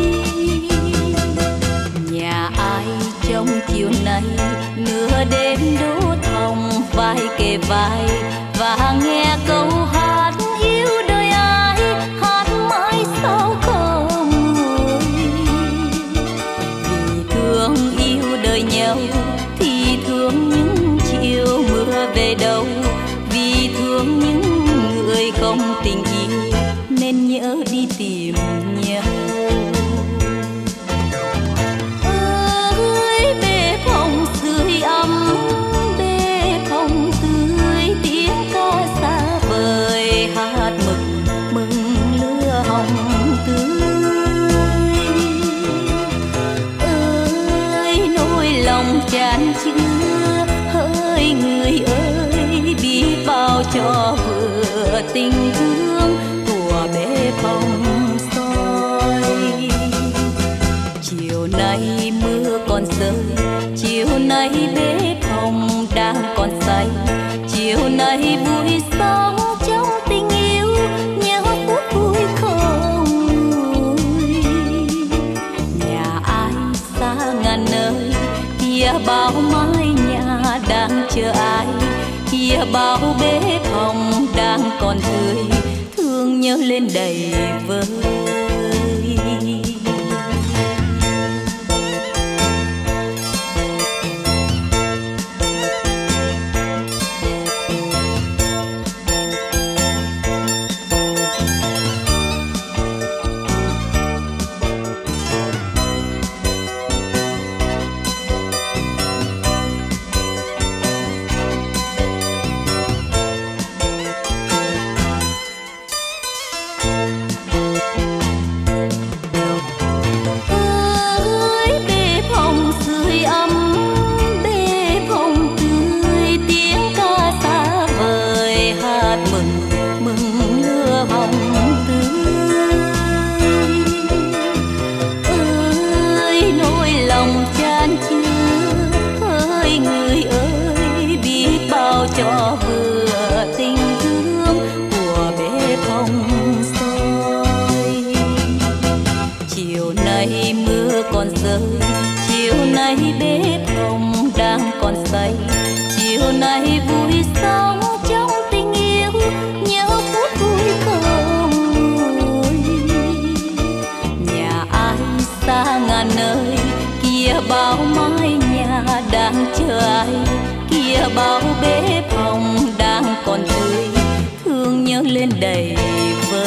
Nhà ai trong chiều nay nửa đêm đổ thòng vai kề vai và nghe câu hát yêu đời ai, hát mãi sao không nguôi. Vì thương yêu đời nhau thì thương những chiều mưa về đâu, vì thương những người không tình yêu nên nhớ đi tìm nhau. Ơi bếp hồng sưởi ấm, bếp hồng tươi tiếng ca xa vời, hát mừng mừng lửa hồng tươi. Ơi nỗi lòng chan chứa, hỡi người ơi biết bao cho vừa tình thương của bếp hồng soi. Chiều nay mưa còn rơi, chiều nay bếp hồng đang còn say, chiều nay vui sống trong tình yêu, nhớ phút vui không nguôi. Nhà ai xa ngàn nơi, kia bao mái nhà đang chờ ai, kia bao bếp hồng đang còn tươi, thương nhớ lên đầy vơi. Cho vừa tình thương của bếp hồng soi. Chiều nay mưa còn rơi, chiều nay bếp hồng đang còn say, chiều nay vui sống trong tình yêu, nhớ phút vui không nguôi. Nhà ai xa ngàn nơi, kia bao mái nhà đang chờ ai, kia bao bếp hồng đang còn tươi, thương nhớ lên đầy vơi.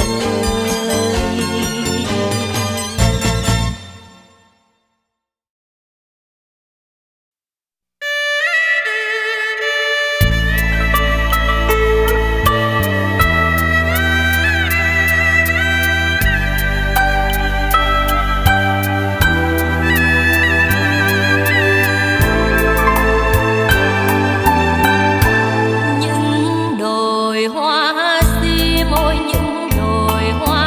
Hoa sim ôi những đồi hoa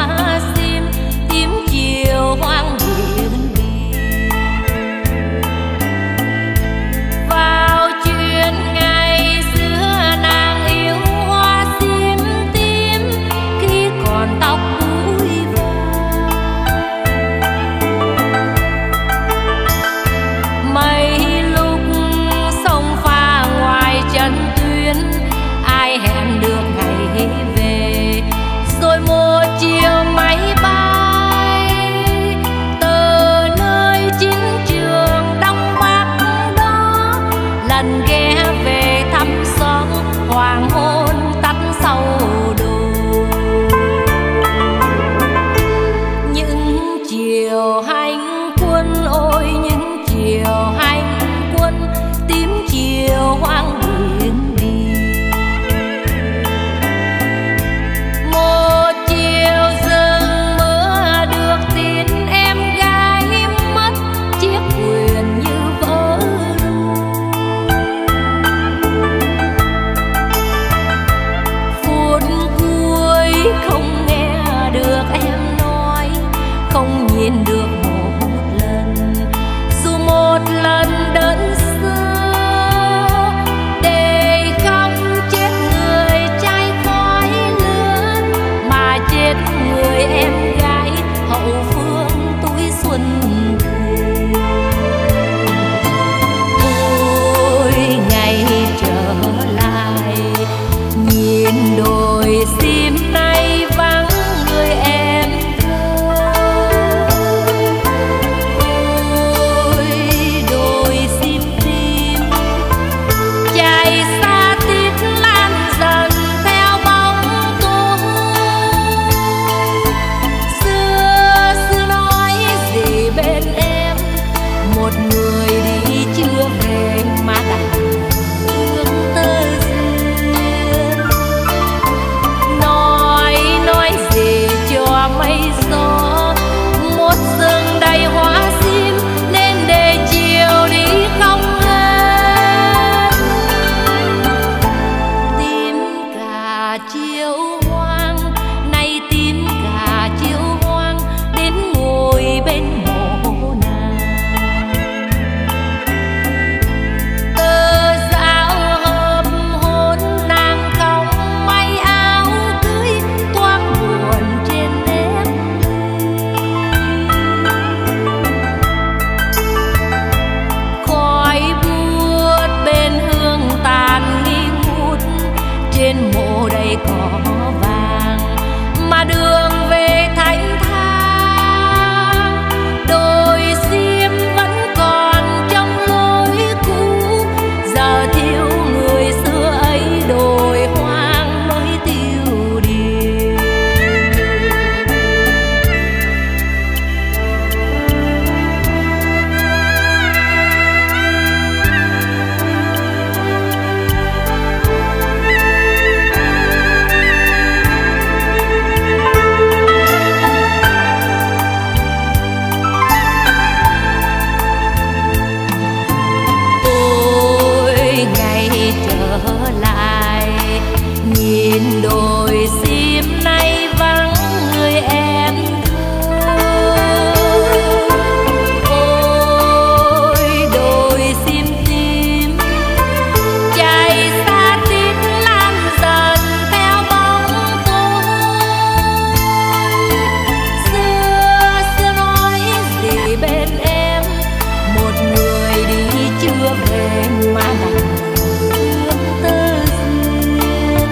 chưa về mà đành thương tơ duyên.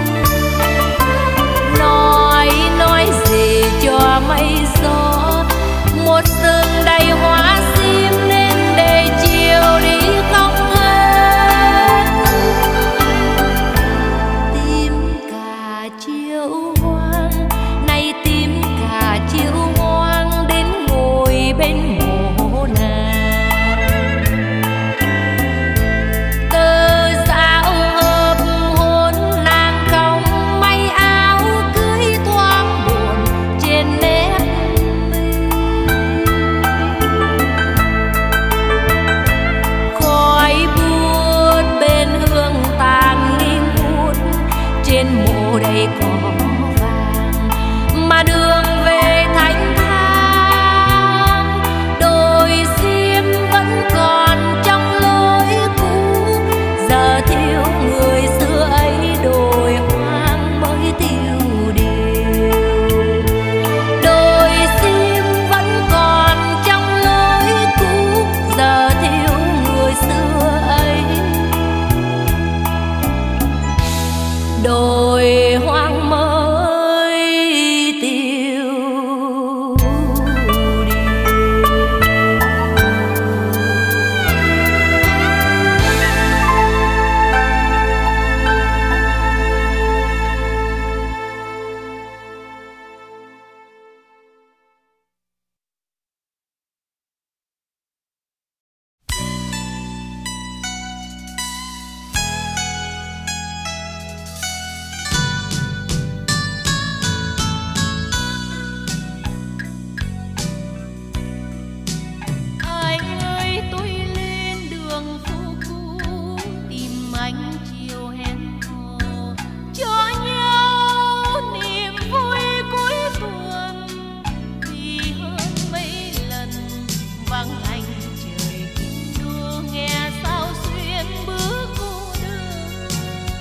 Nói nói gì cho mây gió, một rừng đầy hoa sim nên để chiều đi không hết. Tìm cả chiều hoang, nay tìm cả chiều hoang đến ngồi bên mộ nàng. Từ dạo hợp hôn nàng còng may áo cưới thoáng buồn trên nét mi. Khói buốt bên hương tàn nghi ngút, trên mộ đầy cỏ vàng mà đường về thanh thang. Đồi sim vẫn còn trong lối cũ, giờ thiếu người xưa ấy đồi hoang mới tiêu điều. Đồi sim vẫn còn trong lối cũ, giờ thiếu người xưa ấy đồi hoang mới tiêu đi. Anh ơi tôi lên đường phố cũ tìm anh chiều hẹn hò, cho nhau niềm vui cuối tuần. Vì hơn mấy lần vắng anh trời kinh đô, nghe sao xuyên bước cô đơn.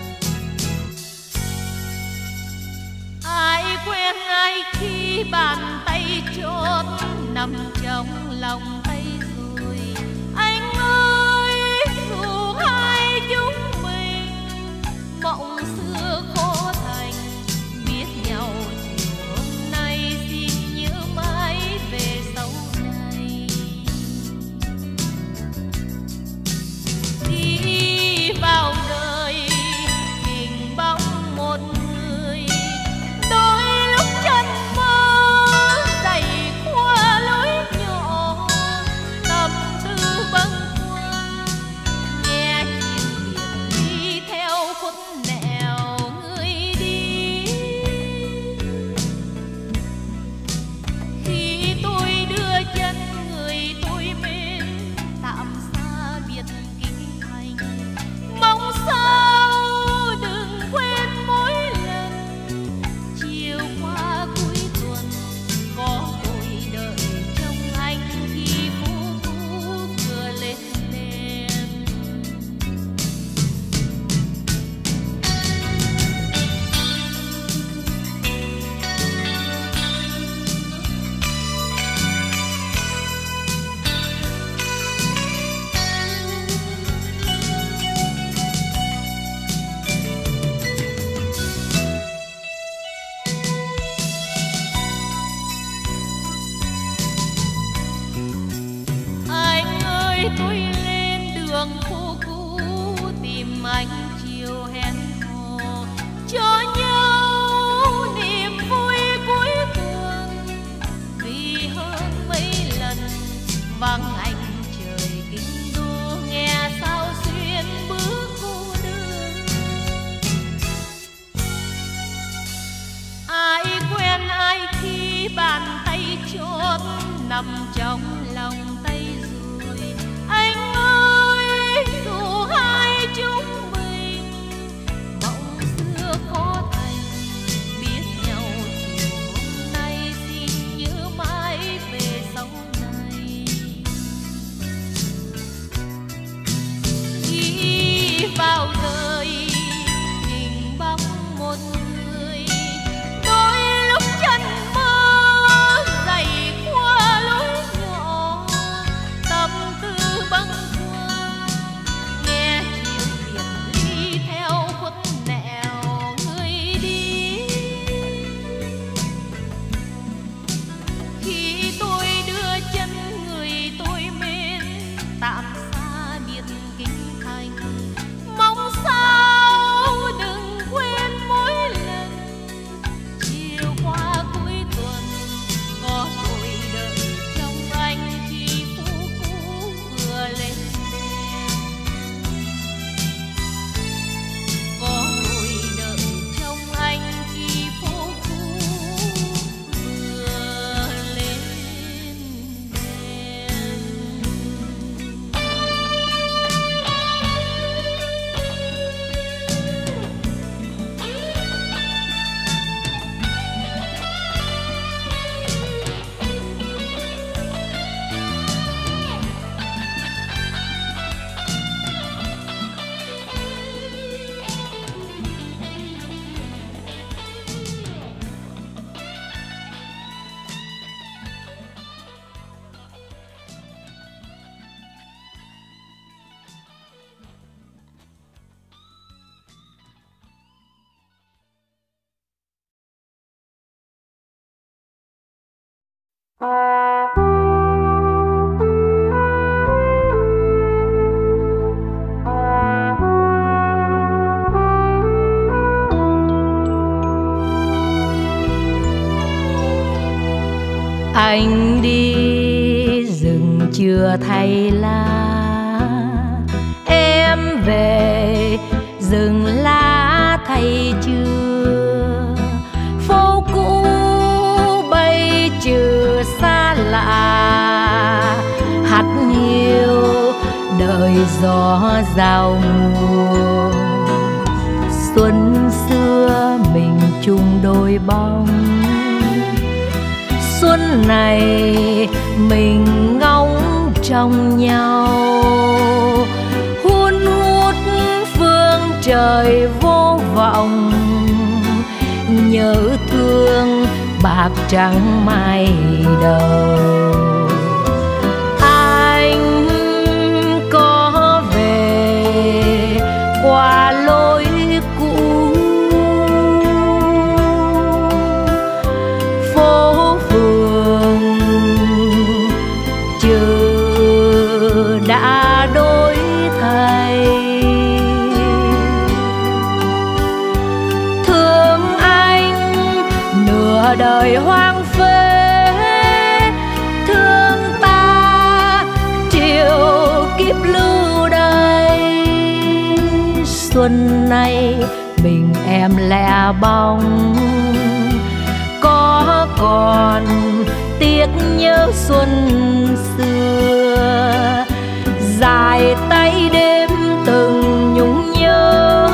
Ai quen ai khi bàn tay chót nằm trong lòng tay rồi. Anh ơi dù hai chúng mình mộng xưa khó thành, biết nhau chiều hôm nay xin nhớ mãi về sau này. Đi vào đời hình bóng một người, đôi lúc chân mơ dày qua lối nhỏ, tâm tư bâng khuâng nghe chiều biệt đi theo khuất nẻo người đi. Khi tôi đưa chân người tôi bên tạm xa biệt kinh thành, mong sao đừng quên mỗi lần chiều qua cuối tuần có tôi đợi trong anh khi phố cũ vừa lên đèn. Anh ơi tôi lên đường phố cũ tìm anh chiều hẹn hò, cho nhau niềm vui cuối tuần. Vì hơn mấy lần vắng anh trời kinh đô, nghe sao xuyên bước cô đơn. Ai quen ai khi bàn tay chót nằm trong lòng tay rồi. Anh ơi dù hai chúng mình mộng xưa khó thành, biết nhau chiều hôm nay xin nhớ mãi về sau này. Đi vào đời hình bóng một người, đôi lúc chân mơ dày qua lối nhỏ, chưa thay lá, em về rừng lá thay chưa, phố cũ bay trừ xa lạ, hạt hiu đợi gió giao mùa. Xuân xưa mình chung đôi bóng, xuân này mình ngóng trong nhau, hun hút phương trời vô vọng, nhớ thương bạc trắng mai đầu. Anh có về qua lối cũ, phố phường chờ đã đổi thay. Thương anh nửa đời hoang phế, thương ta chiều kiếp lưu đày. Xuân nay mình em lẻ bóng, có còn tiếc nhớ xuân xưa. Dài tay đêm từng nhung nhớ,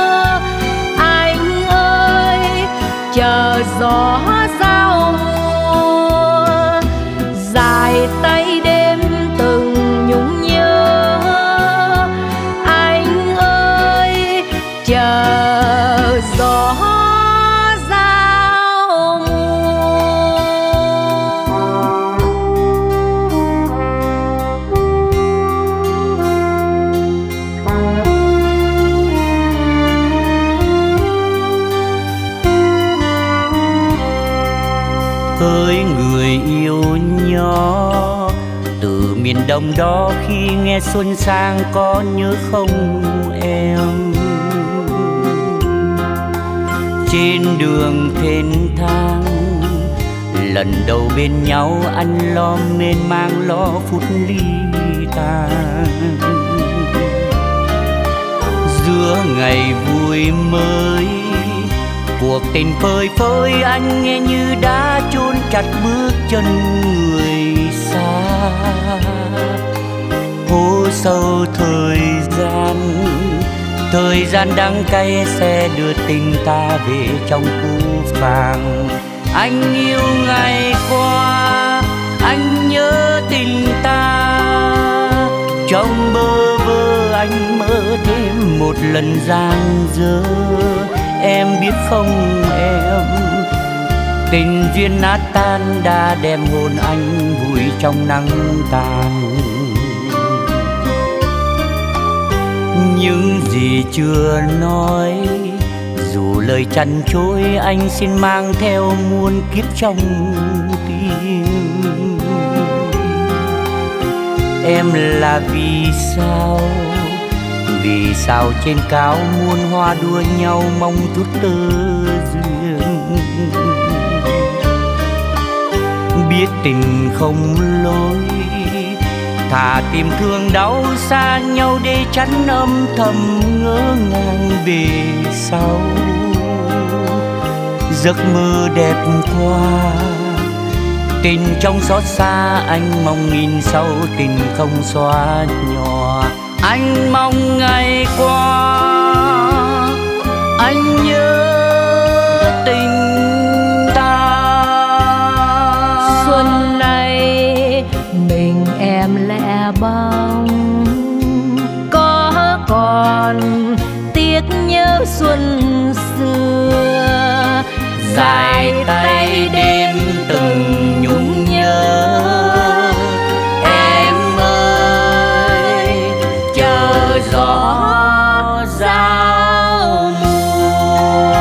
anh ơi chờ gió giao mùa. Dài tay đêm từng nhung nhớ, anh ơi chờ gió giao mùa. Hỡi người yêu nhỏ từ miền Đông đó, khi nghe xuân sang có nhớ không em? Trên đường thênh thang lần đầu bên nhau, anh lo mênh mang lo phút ly tan. Giữa ngày vui mới cuộc tình phơi phới, anh nghe như đã chôn chặt bước chân người xa. Hố sâu thời gian, thời gian đắng cay sẽ đưa tình ta về trong khu vàng. Anh yêu ngày qua, anh nhớ tình ta. Trong bơ vơ anh mơ thêm một lần giang dở. Em biết không em, tình duyên nát tan đã đem hồn anh vùi trong nắng tàn. Những gì chưa nói, dù lời chăn chối, anh xin mang theo muôn kiếp trong tim. Em là vì sao, vì sao trên cao muôn hoa đua nhau mong chút tơ duyên. Biết tình không lối, thà tìm thương đau xa nhau để chắn âm thầm ngỡ ngàng về sau. Giấc mơ đẹp qua, tình trong xót xa, anh mong nghìn sau tình không xóa nhòa. Anh mong ngày qua, anh nhớ tình ta. Xuân này mình em lẻ bóng, có còn tiếc nhớ xuân xưa. Dài tay đêm từng nhung nhớ, em ơi chờ gió giao mùa.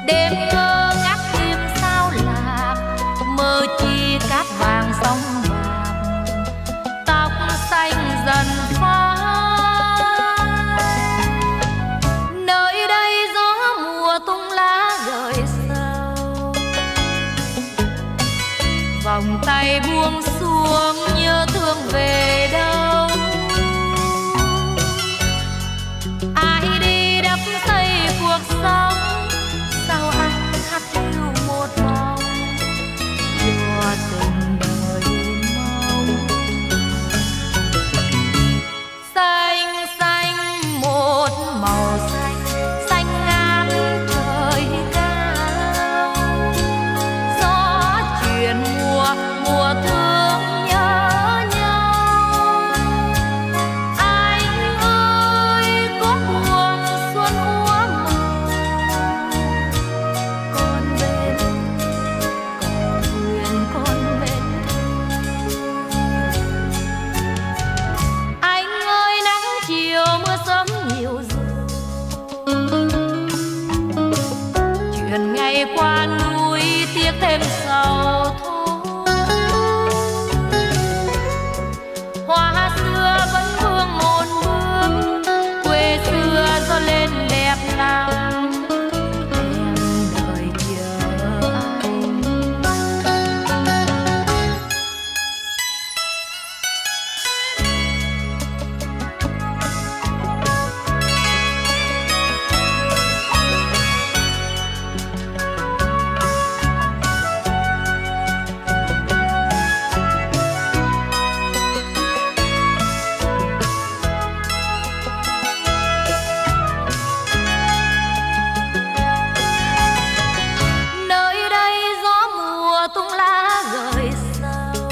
đêm ngơ ngác đêm sao lạc, mơ chi cát vàng sóng bạc, tóc xanh dần phai. Nơi đây gió mùa tung lá rơi sâu, vòng tay buông xuống nhớ thương về đâu. Ai đi đắp xây cuộc sống, sao anh hát lưu một vòng cho tình đời mong. Xanh xanh một màu xanh, xanh ngát trời cao. Gió chuyển mùa, mùa thương nhớ nhau. Anh ơi có buồn xuân úa màu, con bên còn thuyền con bên. Anh ơi nắng chiều mưa sớm nhiều rồi, chuyện ngày qua núi tiếc thêm sầu thôi. Hoa xưa vẫn vương một bước, quê xưa gió lên đẹp lắm. Em đợi chờ anh. Nơi đây gió mùa tung lá rơi sâu,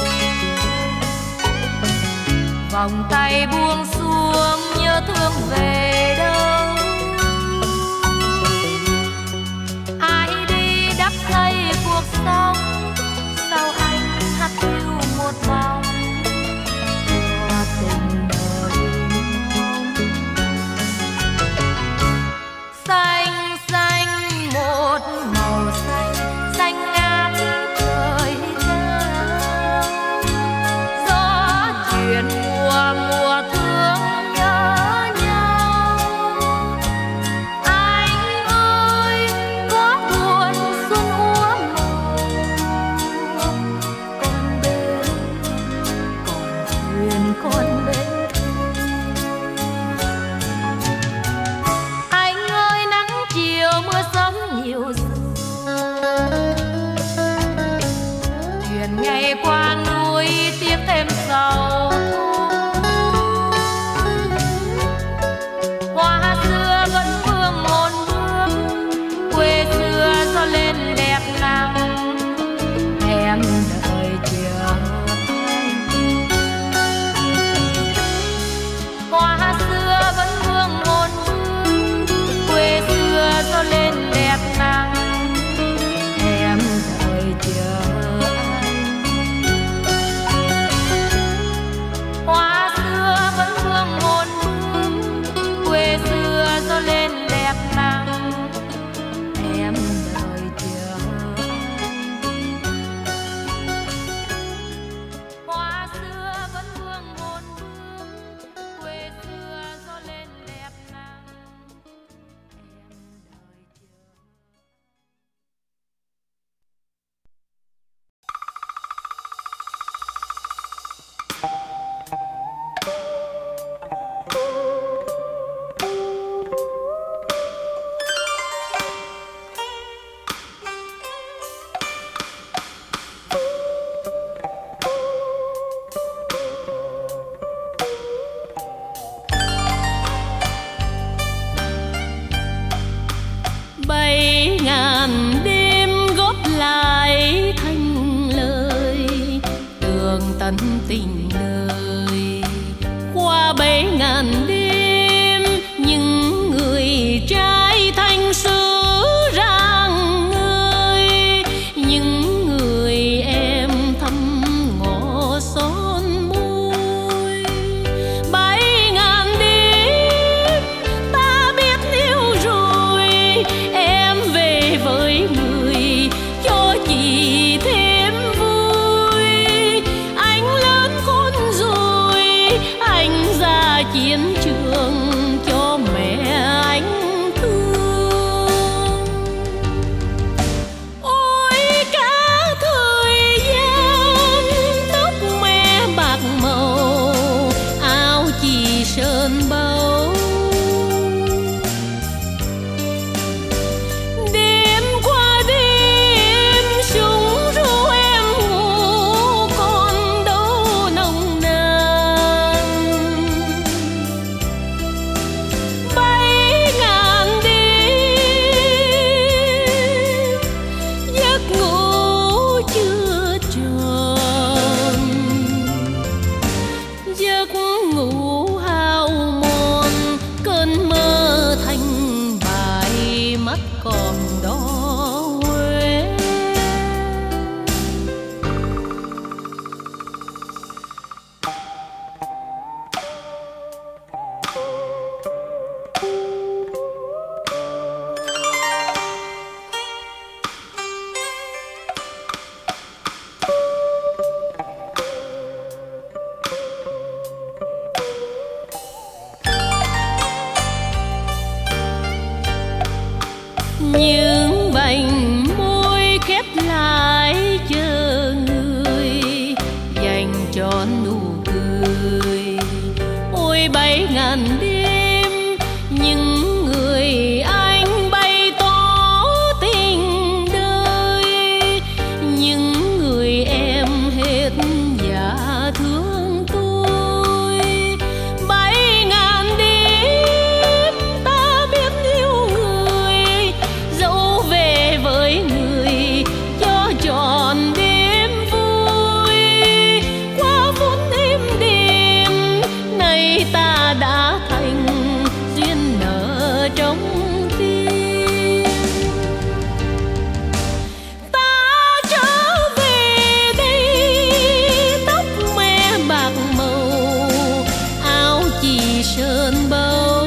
vòng tay buông xuống nhớ thương về đâu. Ai đi đắp xây cuộc sống, sao anh hát lưu một vòng cho tình đời mong. Xanh xanh một màu xanh, xanh ngát trời cao. Gió chuyển mùa, mùa thương nhớ nhau. Anh ơi có buồn xuân úa màu, con bên còn thuyền con bên. Anh ơi nắng chiều mưa sớm nhiều rồi, chuyện ngày qua núi tiếc thêm sầu thôi. Hoa xưa vẫn vương một bước, quê xưa gió lên đẹp lắm. Em đợi chờ anh. Hoa xưa vẫn vương một bước, quê xưa gió lên đẹp lắm. Em đợi chờ anh. Hoa xưa vẫn vương một bước, quê xưa gió lên đẹp lắm. Em đợi chờ anh. Hoa xưa vẫn vương một bước, quê xưa gió lên đẹp lắm. Em đợi chờ. Bảy ngàn đêm góp lại thành lời, tường tận tình đời. Qua bảy ngàn đêm những người trai thanh xứ rạng ngời, những người em thăm ngõ son môi. Bảy ngàn đêm ta biết yêu rồi, em về với mắt còn đó Huế. Những vành môi khép lại chờ người dành cho nụ cười. Ôi bảy ngàn đêm những người anh bày tỏ tình đời, những người em hết dạ thương tôi. Bảy ngàn đêm ta biết yêu người, dẫu về với người cho tròn đêm vui. Qua phút êm đềm nay ta đã thành duyên nợ trong tim. Ta trở về đây tóc me bạc màu, áo chỉ sơn bầu.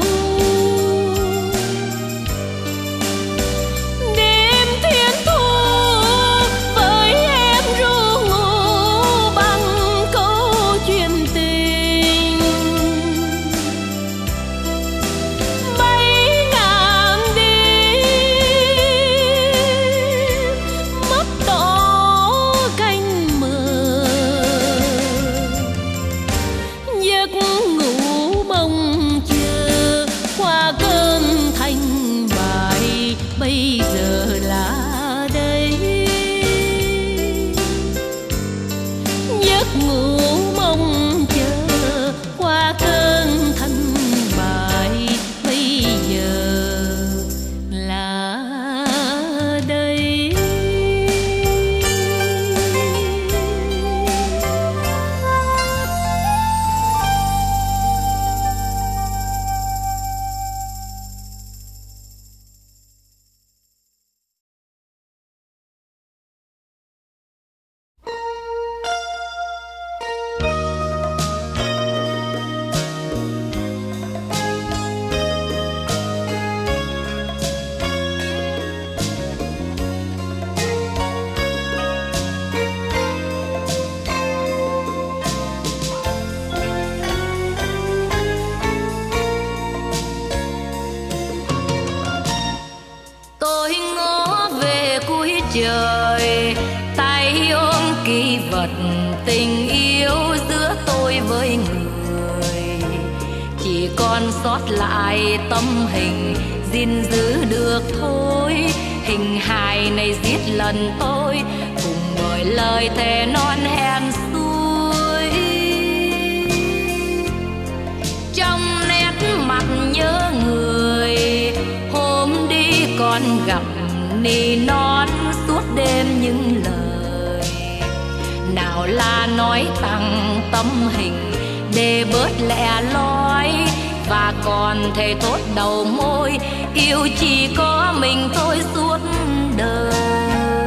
Đêm thiên thu với em ru ngủ bằng câu chuyện tình. Bảy ngàn đêm mắt đỏ canh mờ, giấc ngủ mong chờ qua cơn thanh bài bây giờ là đây. Giấc ngủ mong chờ qua cơn thanh bài bây giờ là đây. Tôi ngó về cuối trời, tay ôm kỷ vật tình yêu giữa tôi với người. Chỉ còn sót lại tâm hình gìn giữ được thôi. Hình hài này giết lần tôi cùng bởi lời thề non hẹn xuôi. Trong nét mặt nhớ người, hôm đi còn gặp nỉ non suốt đêm những lời. Nào là nói tặng tâm hình để bớt lẻ loi, và còn thề thốt đầu môi yêu chỉ có mình tôi suốt đời.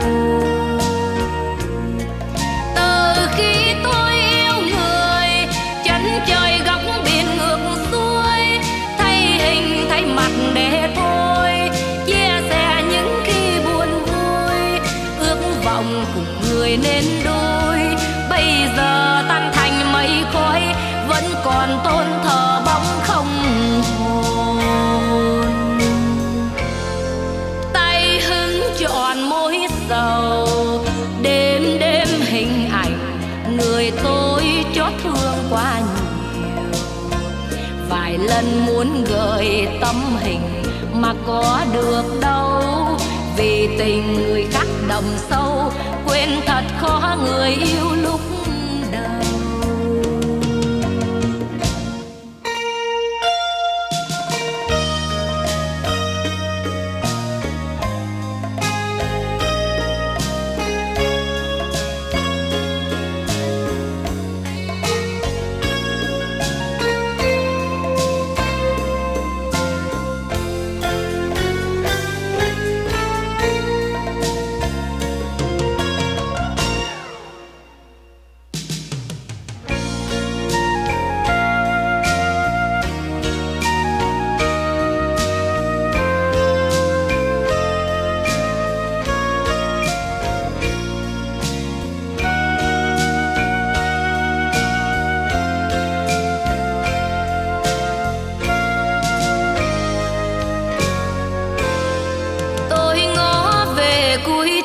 Từ khi tôi yêu người, chân trời góc biển ngược xuôi, thay hình thay mặt để thôi chia sẻ những khi buồn vui. Ước vọng cùng người nên đôi, bây giờ tan thành mây khói, vẫn còn tôn thờ bóng không hồn. Tay hứng trọn môi sầu, đêm đêm hình ảnh người tôi chót thương quá nhiều. Vài lần muốn gợi tâm hình mà có được đâu, vì tình người khác đậm sâu, quên thật khó người yêu lúc đầu.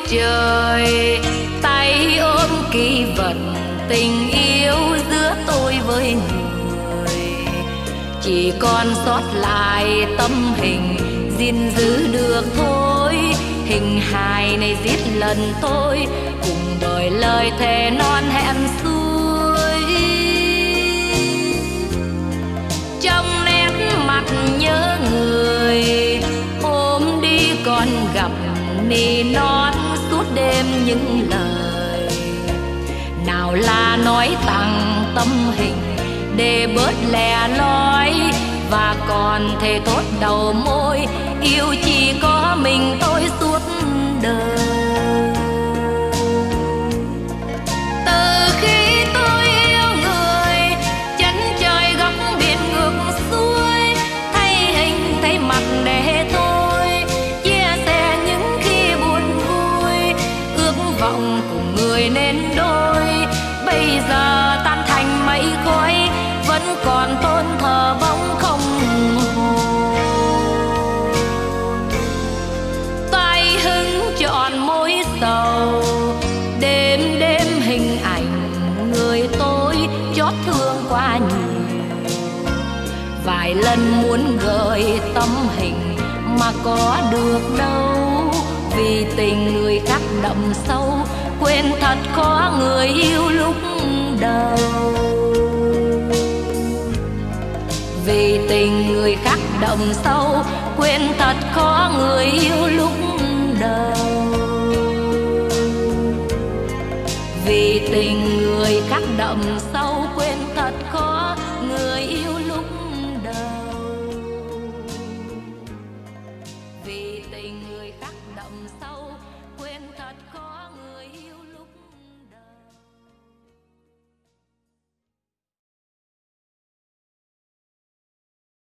trời, tay ôm kỷ vật tình yêu giữa tôi với người. Chỉ còn sót lại tâm hình gìn giữ được thôi, hình hài này giết lần tôi cùng bởi lời thề non hẹn xuôi. Trong nét mặt nhớ người, hôm đi còn gặp nỉ non suốt đêm những lời. Nào là nói tặng tâm hình để bớt lẻ loi, và còn thề thốt đầu môi yêu chỉ có mình tôi suốt đời. Từ khi tôi yêu người, chân trời góc biển ngược xuôi, thay hình thay mặt để tôi chia sẻ những khi buồn vui, ước vọng cùng người nên đôi. Bây giờ tan thành mây khói, vẫn còn tôn thờ bóng không hồn. Tay hứng trọn mối sầu, đêm đêm hình ảnh người tôi chót thương quá nhiều. Vài lần muốn gợi tâm hình mà có được đâu, vì tình người khác đậm sâu, quên thật khó người yêu lúc đầu. Vì tình người khác đậm sâu, quên thật khó người yêu lúc đầu. Vì tình người khác đậm sâu, quên thật khó